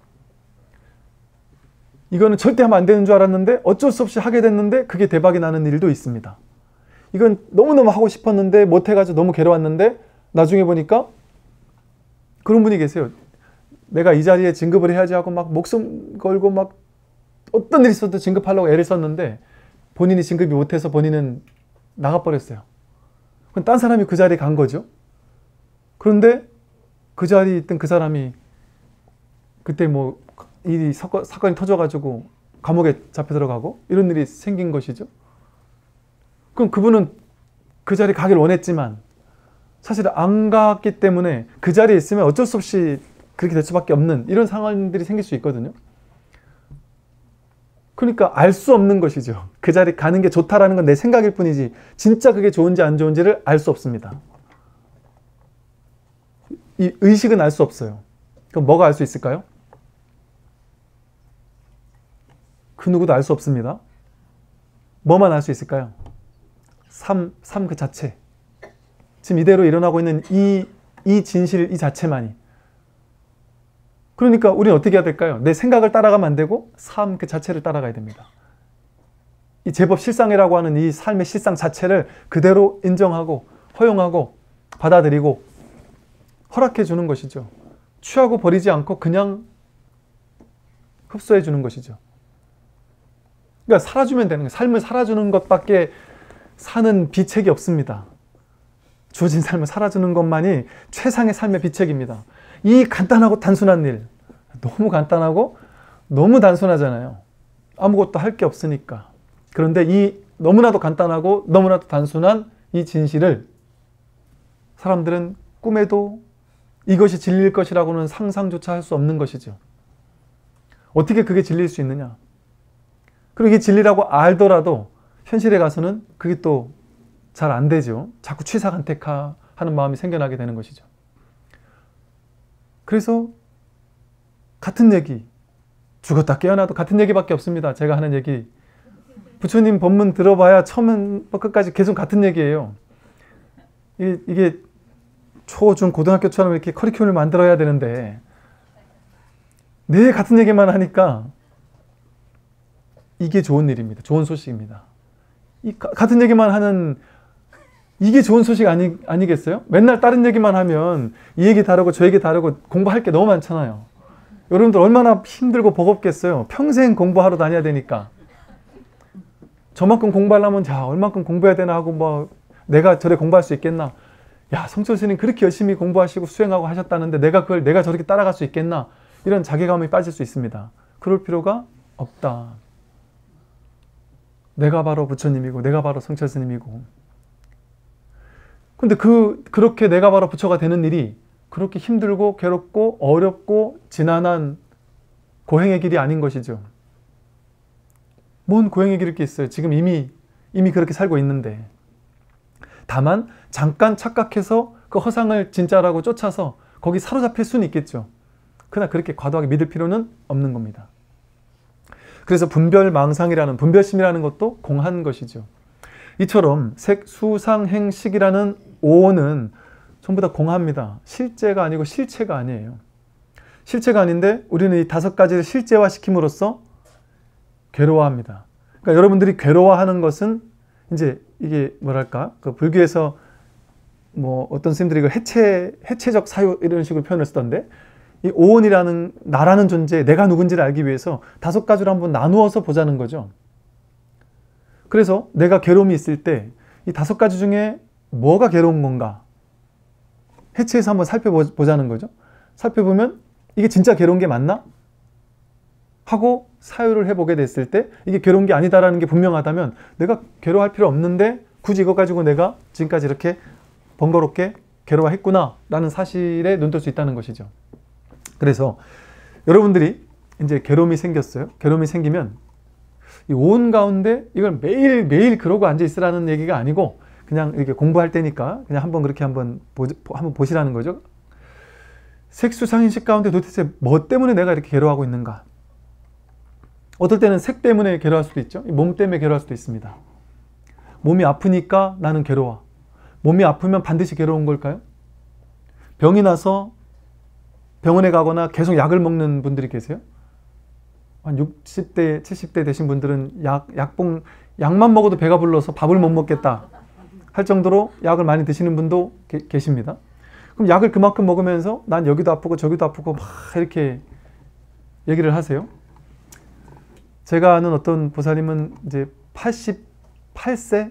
이거는 절대 하면 안 되는 줄 알았는데 어쩔 수 없이 하게 됐는데 그게 대박이 나는 일도 있습니다. 이건 너무너무 하고 싶었는데 못해가지고 너무 괴로웠는데 나중에 보니까 그런 분이 계세요. 내가 이 자리에 진급을 해야지 하고 막 목숨 걸고 막 어떤 일이 있어도 진급하려고 애를 썼는데 본인이 진급이 못해서 본인은 나가버렸어요. 그럼 딴 사람이 그 자리에 간 거죠. 그런데 그 자리에 있던 그 사람이 그때 뭐 이 사건이 터져가지고 감옥에 잡혀 들어가고 이런 일이 생긴 것이죠. 그럼 그분은 그 자리에 가길 원했지만 사실 안 갔기 때문에 그 자리에 있으면 어쩔 수 없이 그렇게 될 수밖에 없는 이런 상황들이 생길 수 있거든요. 그러니까 알 수 없는 것이죠. 그 자리에 가는 게 좋다라는 건 내 생각일 뿐이지 진짜 그게 좋은지 안 좋은지를 알 수 없습니다. 이 의식은 알 수 없어요. 그럼 뭐가 알 수 있을까요? 그 누구도 알 수 없습니다. 뭐만 알 수 있을까요? 삶 그 자체. 지금 이대로 일어나고 있는 이 진실 이 자체만이. 그러니까 우리는 어떻게 해야 될까요? 내 생각을 따라가면 안 되고 삶 그 자체를 따라가야 됩니다. 이 제법 실상이라고 하는 이 삶의 실상 자체를 그대로 인정하고 허용하고 받아들이고 허락해 주는 것이죠. 취하고 버리지 않고 그냥 흡수해 주는 것이죠. 그러니까 살아주면 되는 거예요. 삶을 살아주는 것밖에 사는 비책이 없습니다. 주어진 삶을 살아주는 것만이 최상의 삶의 비책입니다. 이 간단하고 단순한 일, 너무 간단하고 너무 단순하잖아요. 아무것도 할 게 없으니까. 그런데 이 너무나도 간단하고 너무나도 단순한 이 진실을 사람들은 꿈에도 이것이 진리일 것이라고는 상상조차 할 수 없는 것이죠. 어떻게 그게 진리일 수 있느냐? 그리고 이게 진리라고 알더라도 현실에 가서는 그게 또 잘 안 되죠. 자꾸 취사간택하는 마음이 생겨나게 되는 것이죠. 그래서 같은 얘기, 죽었다 깨어나도 같은 얘기밖에 없습니다. 제가 하는 얘기. 부처님 법문 들어봐야 처음부터 끝까지 계속 같은 얘기예요. 이게 초, 중, 고등학교처럼 이렇게 커리큘럼을 만들어야 되는데 늘 같은 얘기만 하니까 이게 좋은 일입니다. 좋은 소식입니다. 같은 얘기만 하는 이게 좋은 소식 아니겠어요? 맨날 다른 얘기만 하면 이 얘기 다르고 저 얘기 다르고 공부할 게 너무 많잖아요. 여러분들 얼마나 힘들고 버겁겠어요. 평생 공부하러 다녀야 되니까. 저만큼 공부하려면 자 얼만큼 공부해야 되나 하고 뭐 내가 저래 공부할 수 있겠나. 야 성철 스님 그렇게 열심히 공부하시고 수행하고 하셨다는데 내가 저렇게 따라갈 수 있겠나. 이런 자괴감이 빠질 수 있습니다. 그럴 필요가 없다. 내가 바로 부처님이고 내가 바로 성철 스님이고. 근데 그렇게 내가 바로 부처가 되는 일이 그렇게 힘들고 괴롭고 어렵고 지난한 고행의 길이 아닌 것이죠. 뭔 고행의 길이 있어요. 지금 이미 그렇게 살고 있는데. 다만 잠깐 착각해서 그 허상을 진짜라고 쫓아서 거기 사로잡힐 수는 있겠죠. 그러나 그렇게 과도하게 믿을 필요는 없는 겁니다. 그래서 분별심이라는 것도 공한 것이죠. 이처럼 색, 수, 상, 행, 식이라는 오는 전부 다 공합니다. 실제가 아니고 실체가 아니에요. 실체가 아닌데 우리는 이 5가지를 실제화시킴으로써 괴로워합니다. 그러니까 여러분들이 괴로워하는 것은 이제 이게 뭐랄까 그 불교에서 뭐 어떤 스님들이 이걸 해체적 사유 이런 식으로 표현을 쓰던데 이 오온이라는 나라는 존재, 내가 누군지를 알기 위해서 5가지로 한번 나누어서 보자는 거죠. 그래서 내가 괴로움이 있을 때 이 5가지 중에 뭐가 괴로운 건가 해체해서 한번 살펴보자는 거죠. 살펴보면 이게 진짜 괴로운 게 맞나? 하고 사유를 해보게 됐을 때 이게 괴로운 게 아니다라는 게 분명하다면 내가 괴로워할 필요 없는데 굳이 이거 가지고 내가 지금까지 이렇게 번거롭게 괴로워했구나 라는 사실에 눈뜰 수 있다는 것이죠. 그래서 여러분들이 이제 괴로움이 생겼어요. 괴로움이 생기면 이 오온 가운데 이걸 매일 그러고 앉아 있으라는 얘기가 아니고 그냥 이렇게 공부할 때니까 그냥 한번 보시라는 거죠. 색수상인식 가운데 도대체 뭐 때문에 내가 이렇게 괴로워하고 있는가? 어떨 때는 색 때문에 괴로워할 수도 있죠. 몸 때문에 괴로워할 수도 있습니다. 몸이 아프니까 나는 괴로워. 몸이 아프면 반드시 괴로운 걸까요? 병이 나서 병원에 가거나 계속 약을 먹는 분들이 계세요. 한 60대, 70대 되신 분들은 약만 먹어도 배가 불러서 밥을 못 먹겠다 할 정도로 약을 많이 드시는 분도 계십니다. 그럼 약을 그만큼 먹으면서 난 여기도 아프고 저기도 아프고 막 이렇게 얘기를 하세요. 제가 아는 어떤 보살님은 이제 88세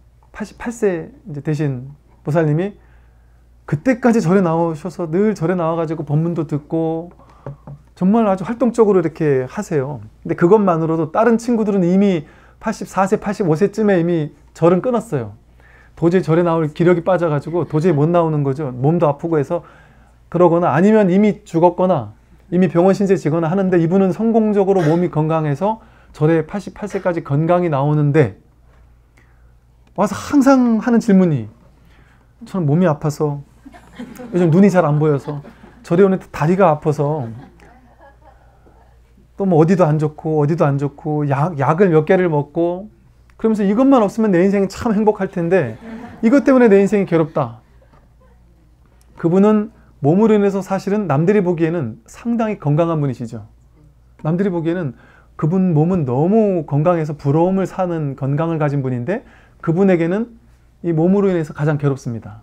이제 되신 보살님이 그때까지 절에 나오셔서 늘 절에 나와가지고 법문도 듣고 정말 아주 활동적으로 이렇게 하세요. 근데 그것만으로도 다른 친구들은 이미 84세, 85세쯤에 이미 절은 끊었어요. 도저히 절에 나올 기력이 빠져가지고 도저히 못 나오는 거죠. 몸도 아프고 해서 그러거나 아니면 이미 죽었거나 이미 병원 신세지거나 하는데 이분은 성공적으로 몸이 건강해서 절에 88세까지 건강히 나오는데 와서 항상 하는 질문이 저는 몸이 아파서 요즘 눈이 잘 안 보여서 절에 오는데 다리가 아파서 또 뭐 어디도 안 좋고 약을 몇 개를 먹고 그러면서 이것만 없으면 내 인생이 참 행복할 텐데 이것 때문에 내 인생이 괴롭다. 그분은 몸으로 인해서 사실은 남들이 보기에는 상당히 건강한 분이시죠. 남들이 보기에는 그분 몸은 너무 건강해서 부러움을 사는 건강을 가진 분인데 그분에게는 이 몸으로 인해서 가장 괴롭습니다.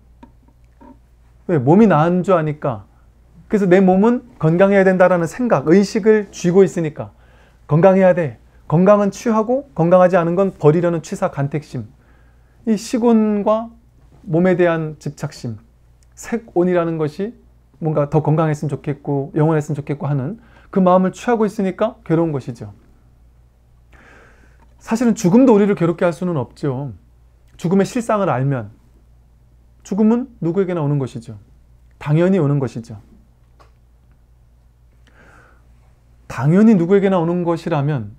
왜? 몸이 나은 줄 아니까. 그래서 내 몸은 건강해야 된다라는 생각, 의식을 쥐고 있으니까 건강해야 돼. 건강은 취하고 건강하지 않은 건 버리려는 취사, 간택심. 이 식온과 몸에 대한 집착심, 색온이라는 것이 뭔가 더 건강했으면 좋겠고 영원했으면 좋겠고 하는 그 마음을 취하고 있으니까 괴로운 것이죠. 사실은 죽음도 우리를 괴롭게 할 수는 없죠. 죽음의 실상을 알면 죽음은 누구에게나 오는 것이죠. 당연히 오는 것이죠. 당연히 누구에게나 오는 것이라면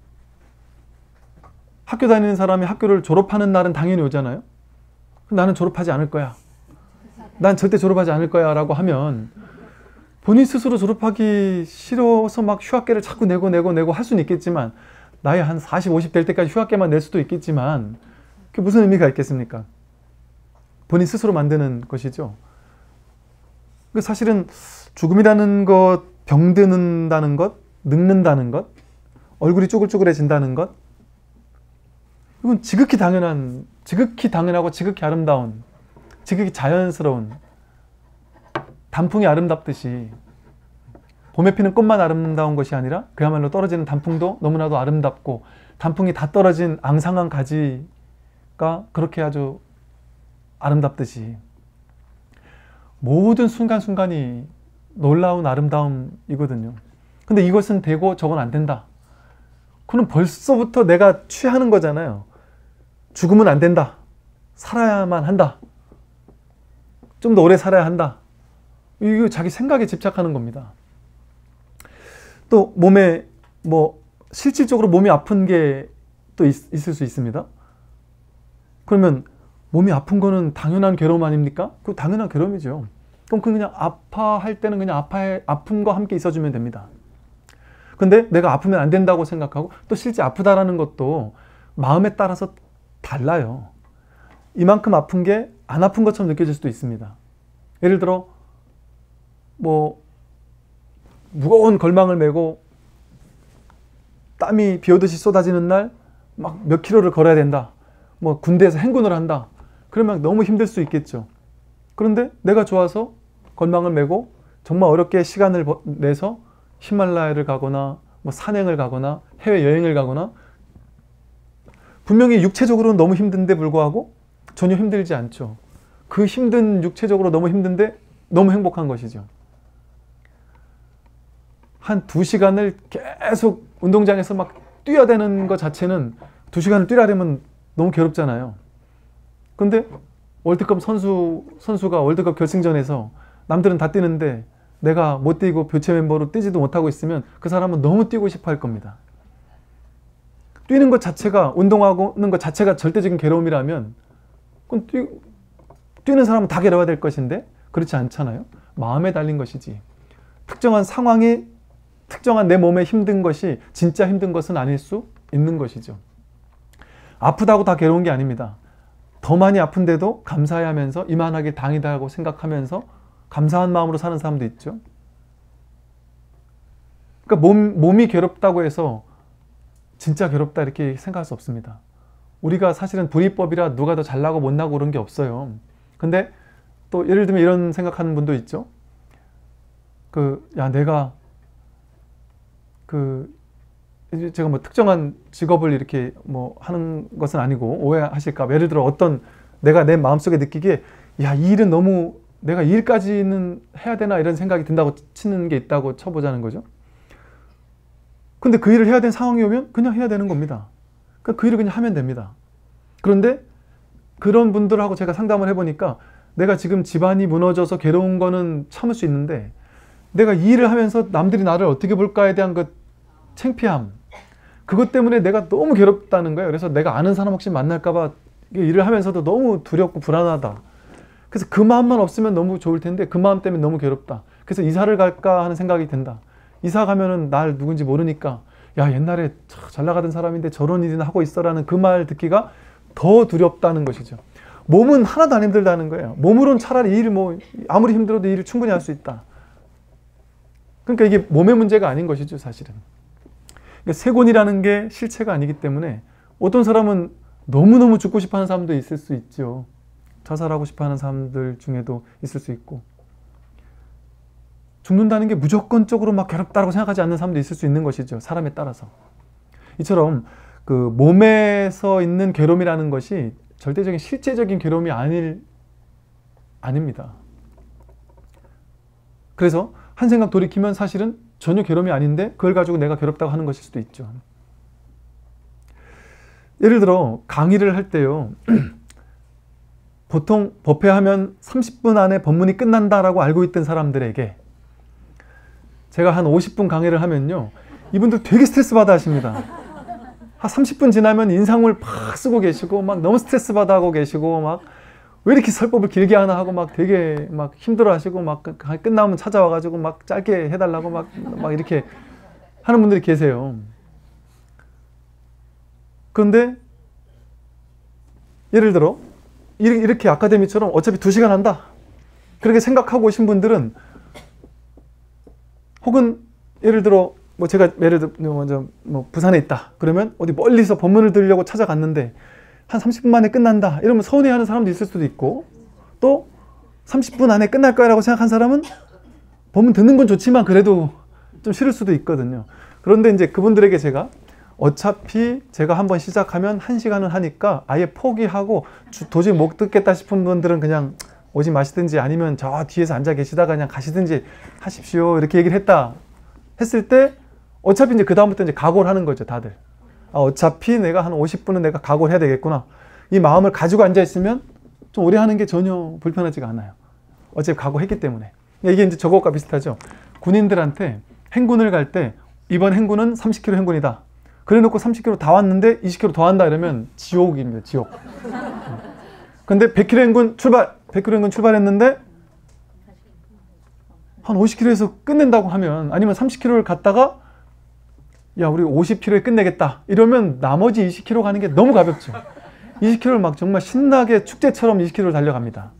학교 다니는 사람이 학교를 졸업하는 날은 당연히 오잖아요. 나는 졸업하지 않을 거야. 난 절대 졸업하지 않을 거야 라고 하면 본인 스스로 졸업하기 싫어서 막 휴학계를 자꾸 내고 할 수는 있겠지만 나이 한 40, 50 될 때까지 휴학계만 낼 수도 있겠지만 그게 무슨 의미가 있겠습니까? 본인 스스로 만드는 것이죠. 사실은 죽음이라는 것, 병드는다는 것, 늙는다는 것, 얼굴이 쪼글쪼글해진다는 것, 이건 지극히 당연하고 지극히 아름다운, 지극히 자연스러운, 단풍이 아름답듯이 봄에 피는 꽃만 아름다운 것이 아니라 그야말로 떨어지는 단풍도 너무나도 아름답고 단풍이 다 떨어진 앙상한 가지가 그렇게 아주 아름답듯이 모든 순간순간이 놀라운 아름다움이거든요. 근데 이것은 되고 저건 안 된다. 그럼 벌써부터 내가 취하는 거잖아요. 죽으면 안 된다. 살아야만 한다. 좀 더 오래 살아야 한다. 이거 자기 생각에 집착하는 겁니다. 또 몸에 실질적으로 몸이 아픈 게 또 있을 수 있습니다. 그러면 몸이 아픈 거는 당연한 괴로움 아닙니까? 그 당연한 괴로움이죠. 그럼 그냥 아파할 때는 그냥 아픔과 함께 있어주면 됩니다. 근데 내가 아프면 안 된다고 생각하고 또 실제 아프다라는 것도 마음에 따라서 달라요. 이만큼 아픈 게 안 아픈 것처럼 느껴질 수도 있습니다. 예를 들어 무거운 걸망을 메고 땀이 비 오듯이 쏟아지는 날 막 몇 킬로를 걸어야 된다. 군대에서 행군을 한다. 그러면 너무 힘들 수 있겠죠. 그런데 내가 좋아서 걸망을 메고 정말 어렵게 시간을 내서 히말라야를 가거나 산행을 가거나 해외여행을 가거나 분명히 육체적으로는 너무 힘든데 불구하고 전혀 힘들지 않죠. 그 힘든 육체적으로 너무 힘든데 너무 행복한 것이죠. 한 2시간을 계속 운동장에서 막 뛰어야 되는 것 자체는 2시간을 뛰려면 너무 괴롭잖아요. 근데 월드컵 선수가 월드컵 결승전에서 남들은 다 뛰는데 내가 못 뛰고 교체 멤버로 뛰지도 못하고 있으면 그 사람은 너무 뛰고 싶어 할 겁니다. 뛰는 것 자체가, 운동하는 것 자체가 절대적인 괴로움이라면 그럼 뛰는 사람은 다 괴로워야 될 것인데 그렇지 않잖아요. 마음에 달린 것이지. 특정한 상황이 특정한 내 몸에 힘든 것이 진짜 힘든 것은 아닐 수 있는 것이죠. 아프다고 다 괴로운 게 아닙니다. 더 많이 아픈데도 감사해 하면서 이만하게 당이다고 생각하면서 감사한 마음으로 사는 사람도 있죠. 그러니까 몸이 괴롭다고 해서 진짜 괴롭다 이렇게 생각할 수 없습니다. 우리가 사실은 불이법이라 누가 더 잘나고 못나고 그런 게 없어요. 근데 또 예를 들면 이런 생각하는 분도 있죠. 내가 제가 특정한 직업을 이렇게 하는 것은 아니고 오해하실까 봐 예를 들어 내가 내 마음속에 느끼기에 이 일은 너무 내가 이 일까지는 해야 되나 이런 생각이 든다고 치는 게 있다고 쳐보자는 거죠. 근데 그 일을 해야 되는 상황이 오면 그냥 해야 되는 겁니다. 그 일을 그냥 하면 됩니다. 그런데 그런 분들하고 제가 상담을 해보니까 내가 지금 집안이 무너져서 괴로운 거는 참을 수 있는데 내가 이 일을 하면서 남들이 나를 어떻게 볼까에 대한 창피함, 그것 때문에 내가 너무 괴롭다는 거예요. 그래서 내가 아는 사람 혹시 만날까 봐 일을 하면서도 너무 두렵고 불안하다. 그래서 그 마음만 없으면 너무 좋을 텐데 그 마음 때문에 너무 괴롭다. 그래서 이사를 갈까 하는 생각이 든다. 이사 가면은 날 누군지 모르니까 야, 옛날에 잘 나가던 사람인데 저런 일이나 하고 있어라는 그 말 듣기가 더 두렵다는 것이죠. 몸은 하나도 안 힘들다는 거예요. 몸으로는 차라리 일을 아무리 힘들어도 일을 충분히 할 수 있다. 그러니까 이게 몸의 문제가 아닌 것이죠, 사실은. 그러니까 세곤이라는 게 실체가 아니기 때문에 어떤 사람은 너무너무 죽고 싶어 하는 사람도 있을 수 있죠. 자살하고 싶어 하는 사람들 중에도 있을 수 있고, 죽는다는 게 무조건적으로 막 괴롭다고 생각하지 않는 사람도 있을 수 있는 것이죠. 사람에 따라서. 이처럼 그 몸에서 있는 괴로움이라는 것이 절대적인 실제적인 괴로움이 아닙니다. 그래서 한 생각 돌이키면 사실은 전혀 괴로움이 아닌데 그걸 가지고 내가 괴롭다고 하는 것일 수도 있죠. 예를 들어 강의를 할 때요. 보통 법회하면 30분 안에 법문이 끝난다라고 알고 있던 사람들에게 제가 한 50분 강의를 하면요. 이분들 되게 스트레스 받아 하십니다. 한 30분 지나면 인상을 팍 쓰고 계시고 막 너무 스트레스 받아 하고 계시고 막 왜 이렇게 설법을 길게 하나 하고 막 되게 막 힘들어 하시고 막 끝나면 찾아와 가지고 막 짧게 해달라고 막 이렇게 하는 분들이 계세요. 그런데 예를 들어 이렇게 아카데미처럼 어차피 2시간 한다 그렇게 생각하고 오신 분들은, 혹은 예를 들어 제가 먼저 부산에 있다 그러면 어디 멀리서 법문을 들으려고 찾아갔는데 한 30분 만에 끝난다 이러면 서운해하는 사람도 있을 수도 있고, 또 30분 안에 끝날 거라고 생각한 사람은 법문 듣는 건 좋지만 그래도 좀 싫을 수도 있거든요. 그런데 이제 그분들에게 제가 어차피 제가 한번 시작하면 1시간은 하니까 아예 포기하고 도저히 못 듣겠다 싶은 분들은 그냥 오지 마시든지 아니면 저 뒤에서 앉아 계시다가 그냥 가시든지 하십시오 이렇게 얘기를 했을 때 어차피 이제 그다음부터 이제 각오를 하는 거죠, 다들. 어차피 내가 한 50분은 내가 각오를 해야 되겠구나. 이 마음을 가지고 앉아 있으면 좀 오래 하는 게 전혀 불편하지가 않아요. 어차피 각오했기 때문에. 이게 이제 저것과 비슷하죠. 군인들한테 행군을 갈 때 이번 행군은 30km 행군이다. 그래 놓고 30km 다 왔는데 20km 더 한다 이러면 지옥입니다, 지옥. 근데 100km 행군 출발! 100km 행군 출발했는데 한 50km에서 끝낸다고 하면, 아니면 30km를 갔다가 야 우리 50km에 끝내겠다 이러면 나머지 20km 가는 게 너무 가볍죠. 20km를 막 정말 신나게 축제처럼 20km를 달려갑니다.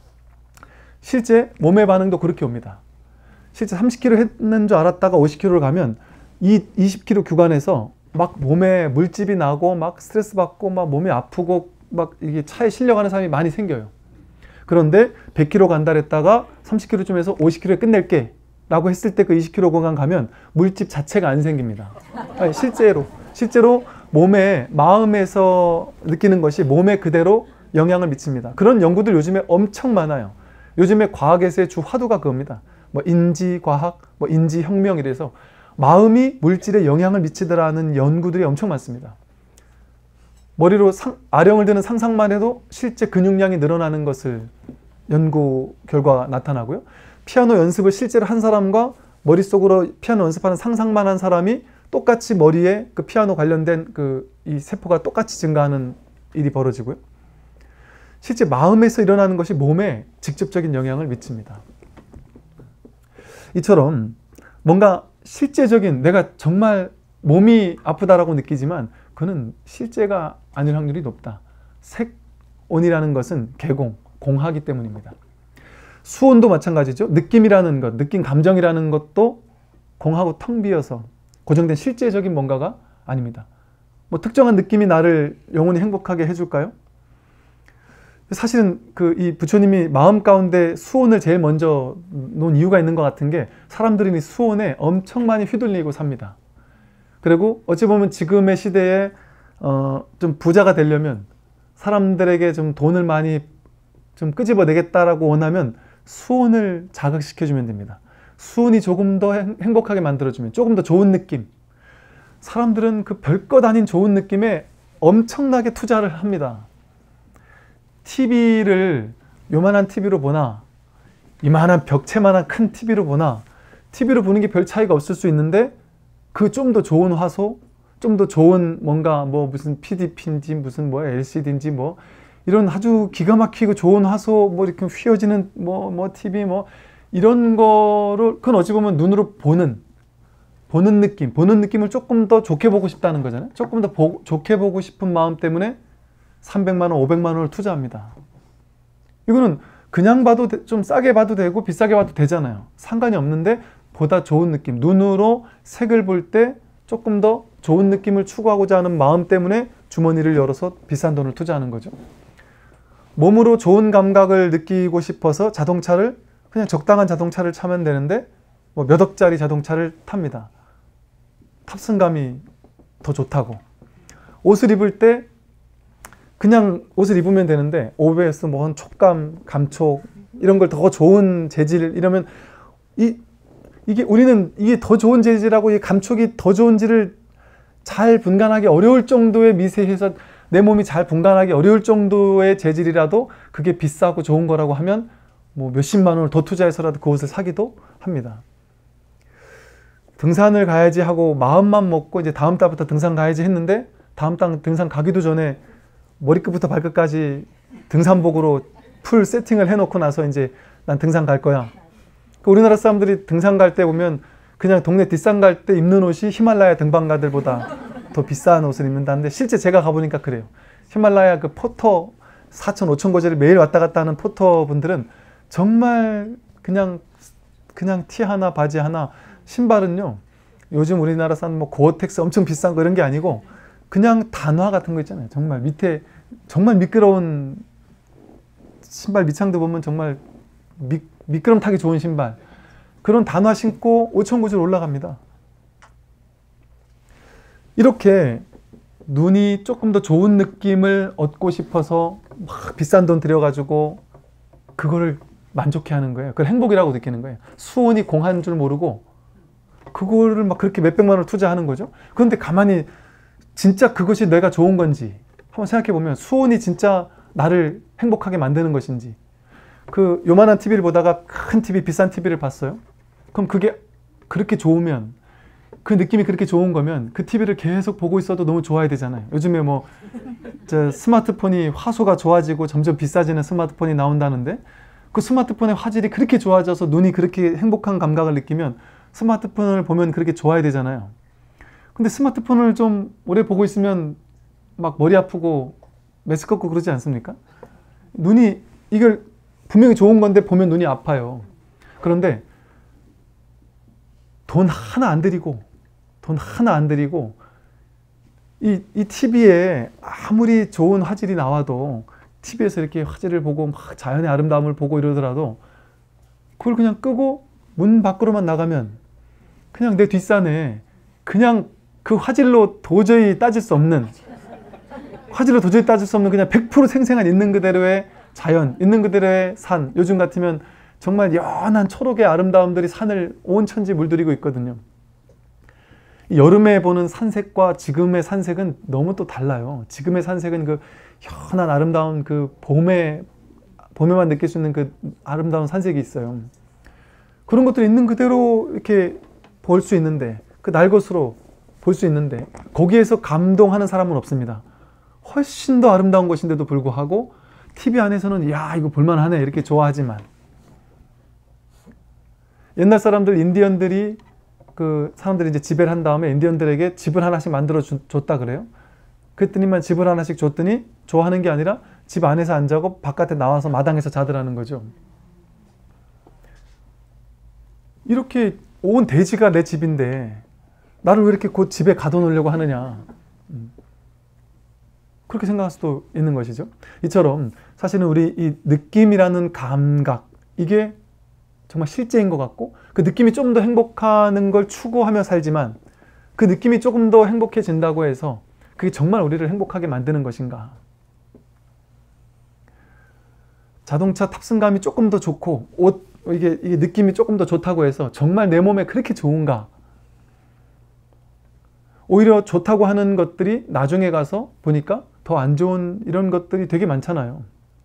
실제 몸의 반응도 그렇게 옵니다. 실제 30km 했는 줄 알았다가 50km를 가면 이 20km 구간에서 막 몸에 물집이 나고 막 스트레스 받고 막 몸이 아프고 막 이게 차에 실려가는 사람이 많이 생겨요. 그런데 100km 간다 했다가 30km쯤에서 50km에 끝낼게 라고 했을 때 그 20km 구간 가면 물집 자체가 안 생깁니다. 아니, 실제로 몸에, 마음에서 느끼는 것이 몸에 그대로 영향을 미칩니다. 그런 연구들 요즘에 엄청 많아요. 요즘에 과학에서의 주 화두가 그겁니다. 인지과학, 인지혁명 이래서 마음이 물질에 영향을 미치더라는 연구들이 엄청 많습니다. 머리로 아령을 드는 상상만 해도 실제 근육량이 늘어나는 것을 연구 결과가 나타나고요. 피아노 연습을 실제로 한 사람과 머릿속으로 피아노 연습하는 상상만 한 사람이 똑같이 머리에 그 피아노 관련된 이 세포가 똑같이 증가하는 일이 벌어지고요. 실제 마음에서 일어나는 것이 몸에 직접적인 영향을 미칩니다. 이처럼 뭔가 실제적인, 내가 정말 몸이 아프다라고 느끼지만 그는 실제가 아닐 확률이 높다. 색온이라는 것은 개공, 공하기 때문입니다. 수온도 마찬가지죠. 느낌이라는 것, 느낌, 감정이라는 것도 공하고 텅 비어서 고정된 실제적인 뭔가가 아닙니다. 특정한 느낌이 나를 영원히 행복하게 해줄까요? 사실은 이 부처님이 마음 가운데 수온을 제일 먼저 놓은 이유가 있는 것 같은 게, 사람들이 이 수온에 엄청 많이 휘둘리고 삽니다. 그리고 어찌 보면 지금의 시대에 좀 부자가 되려면, 사람들에게 좀 돈을 많이 좀 끄집어내겠다라고 원하면 수온을 자극시켜주면 됩니다. 수온이 조금 더 행복하게 만들어주면, 조금 더 좋은 느낌. 사람들은 그 별것 아닌 좋은 느낌에 엄청나게 투자를 합니다. TV를 요만한 TV로 보나 이만한 벽체만한 큰 TV로 보나, TV로 보는 게 별 차이가 없을 수 있는데 그 좀 더 좋은 화소, 좀 더 좋은 뭔가 무슨 PDP인지 무슨 LCD인지 이런 아주 기가 막히고 좋은 화소, 이렇게 휘어지는 TV 이런 거를, 그건 어찌 보면 눈으로 보는, 보는 느낌을 조금 더 좋게 보고 싶다는 거잖아요. 조금 더 좋게 보고 싶은 마음 때문에 300만 원, 500만 원을 투자합니다. 이거는 그냥 봐도 좀 싸게 봐도 되고 비싸게 봐도 되잖아요. 상관이 없는데 보다 좋은 느낌, 눈으로 색을 볼 때 조금 더 좋은 느낌을 추구하고자 하는 마음 때문에 주머니를 열어서 비싼 돈을 투자하는 거죠. 몸으로 좋은 감각을 느끼고 싶어서 자동차를 그냥 적당한 자동차를 차면 되는데 뭐 몇 억짜리 자동차를 탑니다. 탑승감이 더 좋다고. 옷을 입을 때 그냥 옷을 입으면 되는데 OBS, 뭐 촉감, 감촉 이런 걸 더 좋은 재질 이러면 이게 우리는 이게 더 좋은 재질하고 이 감촉이 더 좋은지를 잘 분간하기 어려울 정도의 미세해서 내 몸이 잘 분간하기 어려울 정도의 재질이라도 그게 비싸고 좋은 거라고 하면 뭐 몇십만 원을 더 투자해서라도 그 옷을 사기도 합니다. 등산을 가야지 하고 마음만 먹고 이제 다음 달부터 등산 가야지 했는데 다음 달 등산 가기도 전에 머리끝부터 발끝까지 등산복으로 풀 세팅을 해놓고 나서 이제 난 등산 갈 거야. 우리나라 사람들이 등산 갈 때 보면 그냥 동네 뒷산 갈 때 입는 옷이 히말라야 등반가들보다 더 비싼 옷을 입는다는데 실제 제가 가보니까 그래요. 히말라야 그 포터 4,000, 5,000 고지를 매일 왔다 갔다 하는 포터 분들은 정말 그냥 티 하나 바지 하나 신발은요 요즘 우리나라 산 뭐 고어텍스 엄청 비싼 거 이런 게 아니고 그냥 단화 같은 거 있잖아요. 정말 밑에 정말 미끄러운 신발 밑창도 보면 정말 미끄럼 타기 좋은 신발 그런 단화 신고 5,000 고지를 올라갑니다. 이렇게 눈이 조금 더 좋은 느낌을 얻고 싶어서 막 비싼 돈 들여가지고 그거를 만족해 하는 거예요. 그걸 행복이라고 느끼는 거예요. 수온이 공한 줄 모르고 그거를 막 그렇게 몇백만 원을 투자하는 거죠. 그런데 가만히 진짜 그것이 내가 좋은 건지 한번 생각해 보면 수온이 진짜 나를 행복하게 만드는 것인지 그 요만한 TV를 보다가 큰 TV, 비싼 TV를 봤어요. 그럼 그게 그렇게 좋으면 그 느낌이 그렇게 좋은 거면 그 TV를 계속 보고 있어도 너무 좋아야 되잖아요. 요즘에 뭐 스마트폰이 화소가 좋아지고 점점 비싸지는 스마트폰이 나온다는데 그 스마트폰의 화질이 그렇게 좋아져서 눈이 그렇게 행복한 감각을 느끼면 스마트폰을 보면 그렇게 좋아야 되잖아요. 근데 스마트폰을 좀 오래 보고 있으면 막 머리 아프고 메스껍고 그러지 않습니까? 눈이 이걸 분명히 좋은 건데 보면 눈이 아파요. 그런데 돈 하나 안 들이고 이 TV에 아무리 좋은 화질이 나와도 TV에서 이렇게 화질을 보고 막 자연의 아름다움을 보고 이러더라도 그걸 그냥 끄고 문 밖으로만 나가면 그냥 내 뒷산에 그냥 그 화질로 도저히 따질 수 없는 그냥 100% 생생한 있는 그대로의 자연, 있는 그대로의 산. 요즘 같으면 정말 연한 초록의 아름다움들이 산을 온 천지 물들이고 있거든요. 여름에 보는 산색과 지금의 산색은 너무 또 달라요. 지금의 산색은 그 연한 아름다운 그 봄에만 느낄 수 있는 그 아름다운 산색이 있어요. 그런 것들이 있는 그대로 이렇게 볼 수 있는데 그 날것으로 볼 수 있는데 거기에서 감동하는 사람은 없습니다. 훨씬 더 아름다운 것인데도 불구하고 TV 안에서는 야 이거 볼만하네 이렇게 좋아하지만 옛날 사람들 인디언들이 그 사람들이 이제 지배를 한 다음에 인디언들에게 집을 하나씩 만들어 줬다 그래요. 그랬더니만 집을 하나씩 줬더니 좋아하는 게 아니라 집 안에서 안 자고 바깥에 나와서 마당에서 자더라는 거죠. 이렇게 온 대지가 내 집인데 나를 왜 이렇게 곧 집에 가둬놓으려고 하느냐 그렇게 생각할 수도 있는 것이죠. 이처럼 사실은 우리 이 느낌이라는 감각 이게 정말 실제인 것 같고 그 느낌이 좀 더 행복하는 걸 추구하며 살지만 그 느낌이 조금 더 행복해진다고 해서 그게 정말 우리를 행복하게 만드는 것인가. 자동차 탑승감이 조금 더 좋고 옷 이게 느낌이 조금 더 좋다고 해서 정말 내 몸에 그렇게 좋은가. 오히려 좋다고 하는 것들이 나중에 가서 보니까 더 안 좋은 이런 것들이 되게 많잖아요.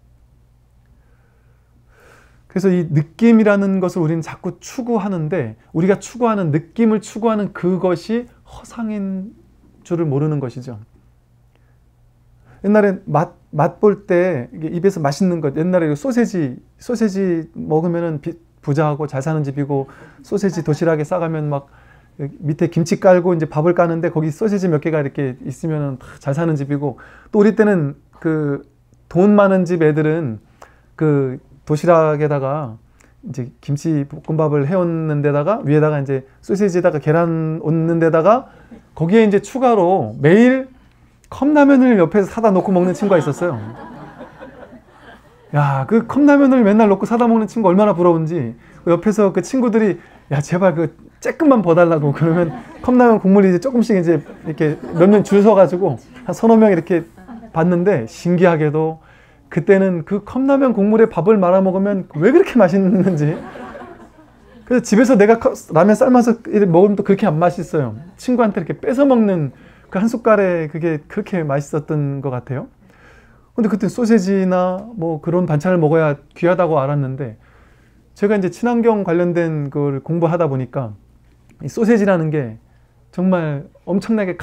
그래서 이 느낌이라는 것을 우리는 자꾸 추구하는데 우리가 추구하는 느낌을 추구하는 그것이 허상인 줄을 모르는 것이죠. 옛날에 맛 볼 때 입에서 맛있는 것 옛날에 소세지 먹으면은 부자하고 잘 사는 집이고 소세지 도시락에 싸가면 막 밑에 김치 깔고 이제 밥을 까는데 거기 소시지 몇 개가 이렇게 있으면 잘 사는 집이고, 또 우리 때는 그 돈 많은 집 애들은 그 도시락에다가 이제 김치 볶음밥을 해놓는 데다가 위에다가 이제 소시지에다가 계란 얹는 데다가 거기에 이제 추가로 매일 컵라면을 옆에서 사다 놓고 먹는 친구가 있었어요. 야, 그 컵라면을 맨날 놓고 사다 먹는 친구 얼마나 부러운지. 옆에서 그 친구들이 야, 제발 그 쬐끔만 버달라고. 그러면 컵라면 국물이 이제 조금씩 이제 이렇게 몇 명 줄 서가지고 한 서너 명 이렇게 봤는데, 신기하게도 그때는 그 컵라면 국물에 밥을 말아 먹으면 왜 그렇게 맛있는지. 그래서 집에서 내가 라면 삶아서 먹으면 또 그렇게 안 맛있어요. 친구한테 이렇게 뺏어 먹는 그 한 숟갈에 그게 그렇게 맛있었던 것 같아요. 근데 그때 소세지나 뭐 그런 반찬을 먹어야 귀하다고 알았는데, 제가 이제 친환경 관련된 걸 공부하다 보니까 이 소세지라는 게 정말 엄청나게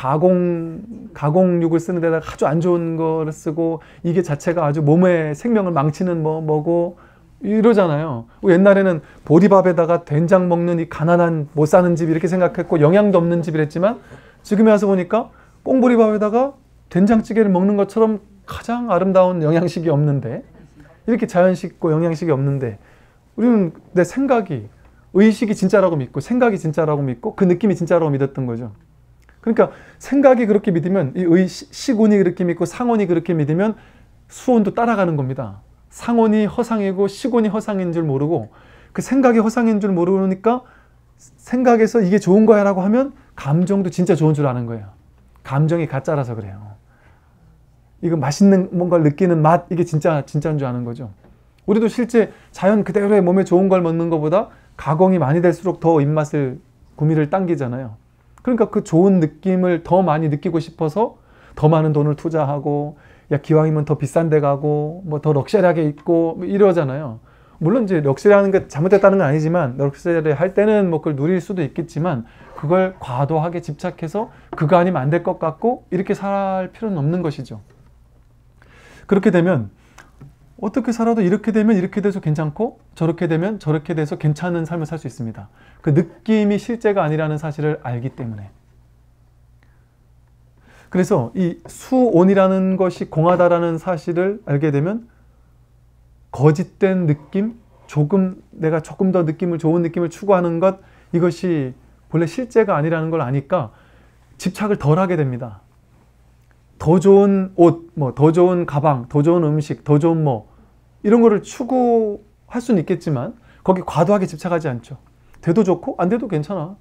가공육을 쓰는 데다가 아주 안 좋은 거를 쓰고, 이게 자체가 아주 몸의 생명을 망치는 뭐고 이러잖아요. 옛날에는 보리밥에다가 된장 먹는 이 가난한 못 사는 집 이렇게 생각했고 영양도 없는 집이랬지만, 지금에 와서 보니까 꽁보리밥에다가 된장찌개를 먹는 것처럼 가장 아름다운 영양식이 없는데, 이렇게 자연식고 영양식이 없는데, 우리는 내 생각이, 의식이 진짜라고 믿고 생각이 진짜라고 믿고 그 느낌이 진짜라고 믿었던 거죠. 그러니까 생각이 그렇게 믿으면, 이 시곤이 그렇게 믿고 상온이 그렇게 믿으면 수온도 따라가는 겁니다. 상온이 허상이고 시곤이 허상인 줄 모르고, 그 생각이 허상인 줄 모르니까 생각에서 이게 좋은 거야 라고 하면 감정도 진짜 좋은 줄 아는 거예요. 감정이 가짜라서 그래요. 이거 맛있는 뭔가를 느끼는 맛, 이게 진짜인 줄 아는 거죠. 우리도 실제 자연 그대로의 몸에 좋은 걸 먹는 것보다 가공이 많이 될수록 더 입맛을, 구미를 당기잖아요. 그러니까 그 좋은 느낌을 더 많이 느끼고 싶어서 더 많은 돈을 투자하고, 야, 기왕이면 더 비싼 데 가고, 뭐 더 럭셔리하게 입고 뭐 이러잖아요. 물론 이제 럭셔리하는 게 잘못됐다는 건 아니지만, 럭셔리 할 때는 뭐 그걸 누릴 수도 있겠지만, 그걸 과도하게 집착해서 그거 아니면 안 될 것 같고 이렇게 살 필요는 없는 것이죠. 그렇게 되면 어떻게 살아도 이렇게 되면 이렇게 돼서 괜찮고, 저렇게 되면 저렇게 돼서 괜찮은 삶을 살 수 있습니다. 그 느낌이 실제가 아니라는 사실을 알기 때문에. 그래서 이 수온이라는 것이 공하다라는 사실을 알게 되면, 거짓된 느낌, 내가 조금 더 좋은 느낌을 추구하는 것, 이것이 본래 실제가 아니라는 걸 아니까 집착을 덜 하게 됩니다. 더 좋은 옷, 더 좋은 가방, 더 좋은 음식, 더 좋은 이런 거를 추구할 수는 있겠지만 거기 과도하게 집착하지 않죠. 돼도 좋고 안 돼도 괜찮아.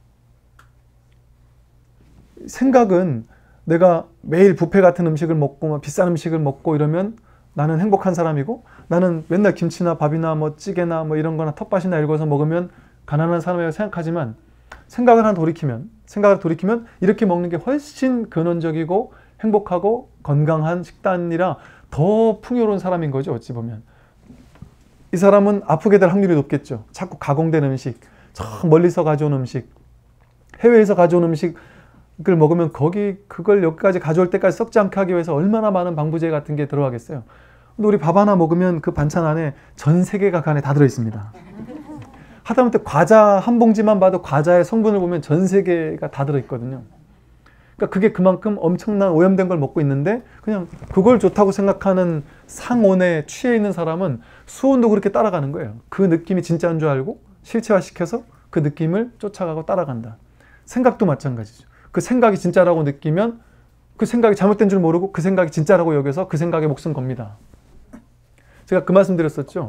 생각은 내가 매일 뷔페 같은 음식을 먹고 비싼 음식을 먹고 이러면 나는 행복한 사람이고, 나는 맨날 김치나 밥이나 찌개나 이런 거나 텃밭이나 읽어서 먹으면 가난한 사람이라고 생각하지만, 생각을 돌이키면 이렇게 먹는 게 훨씬 근원적이고 행복하고 건강한 식단이라 더 풍요로운 사람인 거죠. 어찌 보면 이 사람은 아프게 될 확률이 높겠죠. 자꾸 가공된 음식, 저 멀리서 가져온 음식, 해외에서 가져온 음식을 먹으면 그걸 여기까지 가져올 때까지 썩지 않게 하기 위해서 얼마나 많은 방부제 같은 게 들어가겠어요. 근데 우리 밥 하나 먹으면 그 반찬 안에 전 세계가 그 안에 다 들어있습니다. 하다못해 과자 한 봉지만 봐도 과자의 성분을 보면 전 세계가 다 들어있거든요. 그러니까 그게 그만큼 엄청난 오염된 걸 먹고 있는데, 그냥 그걸 좋다고 생각하는 상온에 취해 있는 사람은 수온도 그렇게 따라가는 거예요. 그 느낌이 진짜인 줄 알고 실체화시켜서 그 느낌을 쫓아가고 따라간다. 생각도 마찬가지죠. 그 생각이 진짜라고 느끼면 그 생각이 잘못된 줄 모르고 그 생각이 진짜라고 여겨서 그 생각에 목숨 겁니다. 제가 그 말씀 드렸었죠.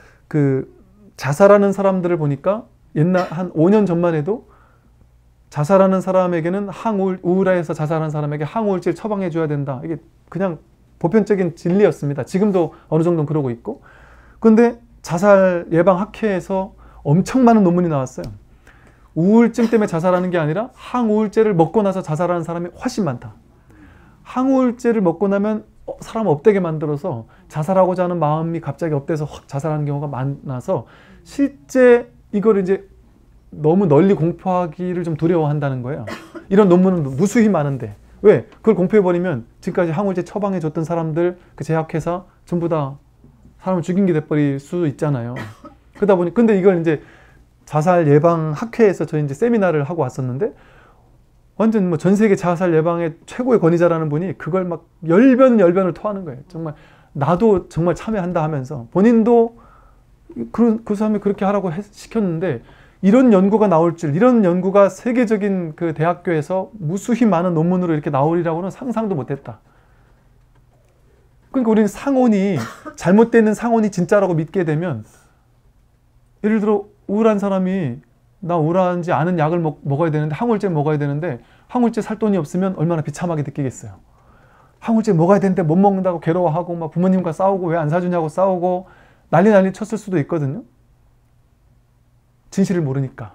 자살하는 사람들을 보니까 옛날 한 5년 전만 해도 자살하는 사람에게는 우울해서 자살하는 사람에게 항우울제를 처방해 줘야 된다. 이게 그냥 보편적인 진리였습니다. 지금도 어느 정도는 그러고 있고. 그런데 자살 예방 학회에서 엄청 많은 논문이 나왔어요. 우울증 때문에 자살하는 게 아니라 항우울제를 먹고 나서 자살하는 사람이 훨씬 많다. 항우울제를 먹고 나면 사람을 업되게 만들어서 자살하고자 하는 마음이 갑자기 업돼서 확 자살하는 경우가 많아서, 실제 이걸 이제 너무 널리 공포하기를 좀 두려워한다는 거예요. 이런 논문은 무수히 많은데 왜? 그걸 공표해버리면 지금까지 항우울제 처방해줬던 사람들, 그 제약회사 전부 다 사람을 죽인 게 돼버릴 수 있잖아요. 그러다 보니 근데 이걸 이제 자살 예방 학회에서 저희 이제 세미나를 하고 왔었는데 완전 뭐 전 세계 자살 예방의 최고의 권위자라는 분이 그걸 막 열변을 토하는 거예요. 정말 나도 정말 참여한다 하면서 본인도 그 사람이 그렇게 하라고 시켰는데 이런 연구가 나올 줄, 이런 연구가 세계적인 그 대학교에서 무수히 많은 논문으로 이렇게 나오리라고는 상상도 못했다. 그러니까 우리는 상온이 잘못되는 상온이 진짜라고 믿게 되면 예를 들어 우울한 사람이 나 우울한지 아는 약을 먹어야 되는데 항우울제 먹어야 되는데 항우울제 살 돈이 없으면 얼마나 비참하게 느끼겠어요. 항우울제 먹어야 되는데 못 먹는다고 괴로워하고 막 부모님과 싸우고 왜 안 사주냐고 싸우고 난리 쳤을 수도 있거든요. 진실을 모르니까.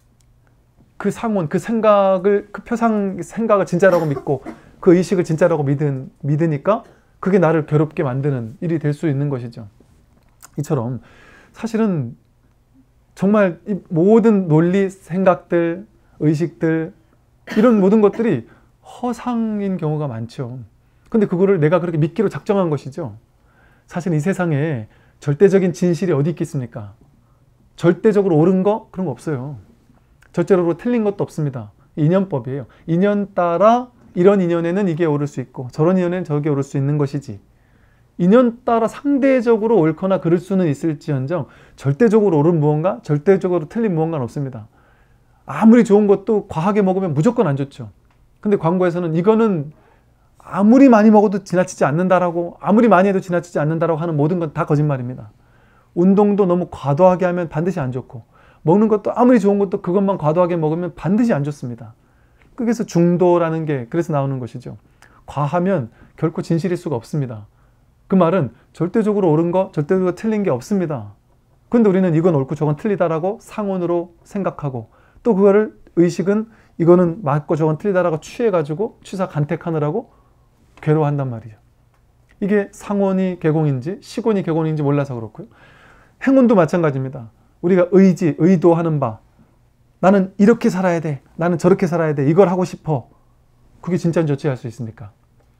그 상온, 그 생각을, 그 표상 생각을 진짜라고 믿고 그 의식을 진짜라고 믿으니까 그게 나를 괴롭게 만드는 일이 될 수 있는 것이죠. 이처럼 사실은 정말 이 모든 논리, 생각들, 의식들 이런 모든 것들이 허상인 경우가 많죠. 근데 그거를 내가 그렇게 믿기로 작정한 것이죠. 사실 이 세상에 절대적인 진실이 어디 있겠습니까? 절대적으로 옳은 거? 그런 거 없어요. 절대적으로 틀린 것도 없습니다. 인연법이에요. 인연 따라 이런 인연에는 이게 옳을 수 있고 저런 인연에는 저게 옳을 수 있는 것이지. 인연 따라 상대적으로 옳거나 그럴 수는 있을지언정 절대적으로 옳은 무언가, 절대적으로 틀린 무언가는 없습니다. 아무리 좋은 것도 과하게 먹으면 무조건 안 좋죠. 근데 광고에서는 이거는 아무리 많이 먹어도 지나치지 않는다라고, 아무리 많이 해도 지나치지 않는다라고 하는 모든 건 다 거짓말입니다. 운동도 너무 과도하게 하면 반드시 안 좋고 먹는 것도 아무리 좋은 것도 그것만 과도하게 먹으면 반드시 안 좋습니다. 그래서 중도라는 게 그래서 나오는 것이죠. 과하면 결코 진실일 수가 없습니다. 그 말은 절대적으로 옳은 거, 절대적으로 틀린 게 없습니다. 근데 우리는 이건 옳고 저건 틀리다라고 상온으로 생각하고 또 그거를 의식은 이거는 맞고 저건 틀리다라고 취해가지고 취사 간택하느라고 괴로워한단 말이죠. 이게 상온이 개공인지 시곤이 개공인지 몰라서 그렇고요. 행운도 마찬가지입니다. 우리가 의도하는 바 나는 이렇게 살아야 돼. 나는 저렇게 살아야 돼. 이걸 하고 싶어. 그게 진짜인지 어찌 알 수 있습니까?